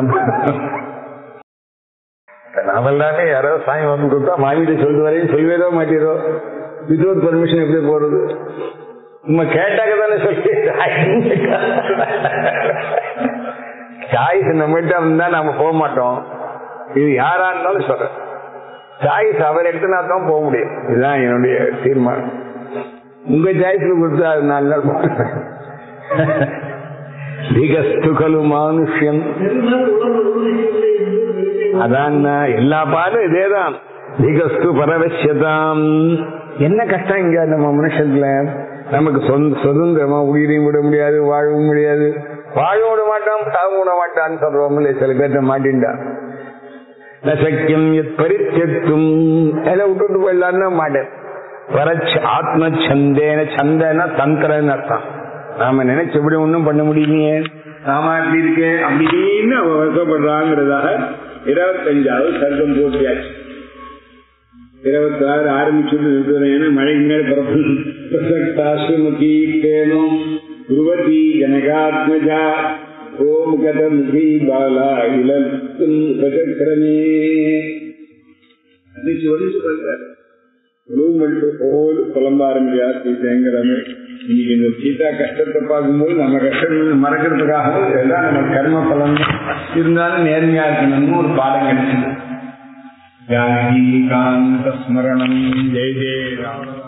நாமெல்லாமே யாராவது சாமி வந்து கொடுத்தா மாமிட்ட சொல்லிட்டு வரையும் சொல்லுவேதோ மாட்டீரோ, வித்வுட் பர்மிஷன் எப்படி போறது, நம்ம கேட்டாக்க தானே சொல்லி சாய்ஸ் நம்மகிட்ட இருந்தா நாம போக மாட்டோம். இது யாரா இருந்தாலும் சொல்றேன், சாய்ஸ் அவர் எடுத்துனா தான் போக முடியும். இதுதான் என்னுடைய தீர்மானம். உங்க சாய்ஸ்ல கொடுத்தா அது 4 நாள் திகஸ்துகலு மானுஷ்யம். அதான் எல்லா பாலும் இதேதான், திகஸ்து பரவசியதாம். என்ன கஷ்டம் இங்க நம்ம மனுஷத்துல, நமக்கு சுதந்திரமா உயிரையும் விட முடியாது, வாழவும் முடியாது, வாழ விட மாட்டான், சாக விட மாட்டான்னு சொல்றோம். சில பேர்த்த மாட்டின்டா சக்கியம் பரித்தெட்டும் எதை விட்டுட்டு போயிடலான்னு மாட்டேன். ஆத்ம சந்தேன, சந்தன தந்திரன்னு அர்த்தம். நாம நினைச்சபடி ஒன்னும் பண்ண முடியலையே, நாம அப்படி இருக்கேன் அப்படின்னு அவ வசப்படுறாங்கிறதாக 25வது சர்க்கம் போட்டியாச்சு. 26 ஆரம்பிச்சுட்டு இருக்கிறேன். ஏன்னா மழைக்கு மேல பிரசக்தாசுமுகீம் குருவதி ஜனகாத்மஜா ஓம் கதமுகி பாலா இலக்கும் பிரசக்கரமே அன்னைக்கு வலிச்சு பண்றாரு. போல் புலம்ப ஆரம்பிக்கிறாங்க. இன்னைக்கு இந்த சீதா கஷ்டத்தை பார்க்கும்போது நம்ம கஷ்டம் மறக்கிறதுக்காக எல்லாம் நம்ம கர்ம பலன் இருந்தாலும் நேர்மையா இருக்கணும்னு ஒரு பாடம் கிடைச்சது. ஜானகி காந்த ஸ்மரணம். ஜெய ஜெய ராம.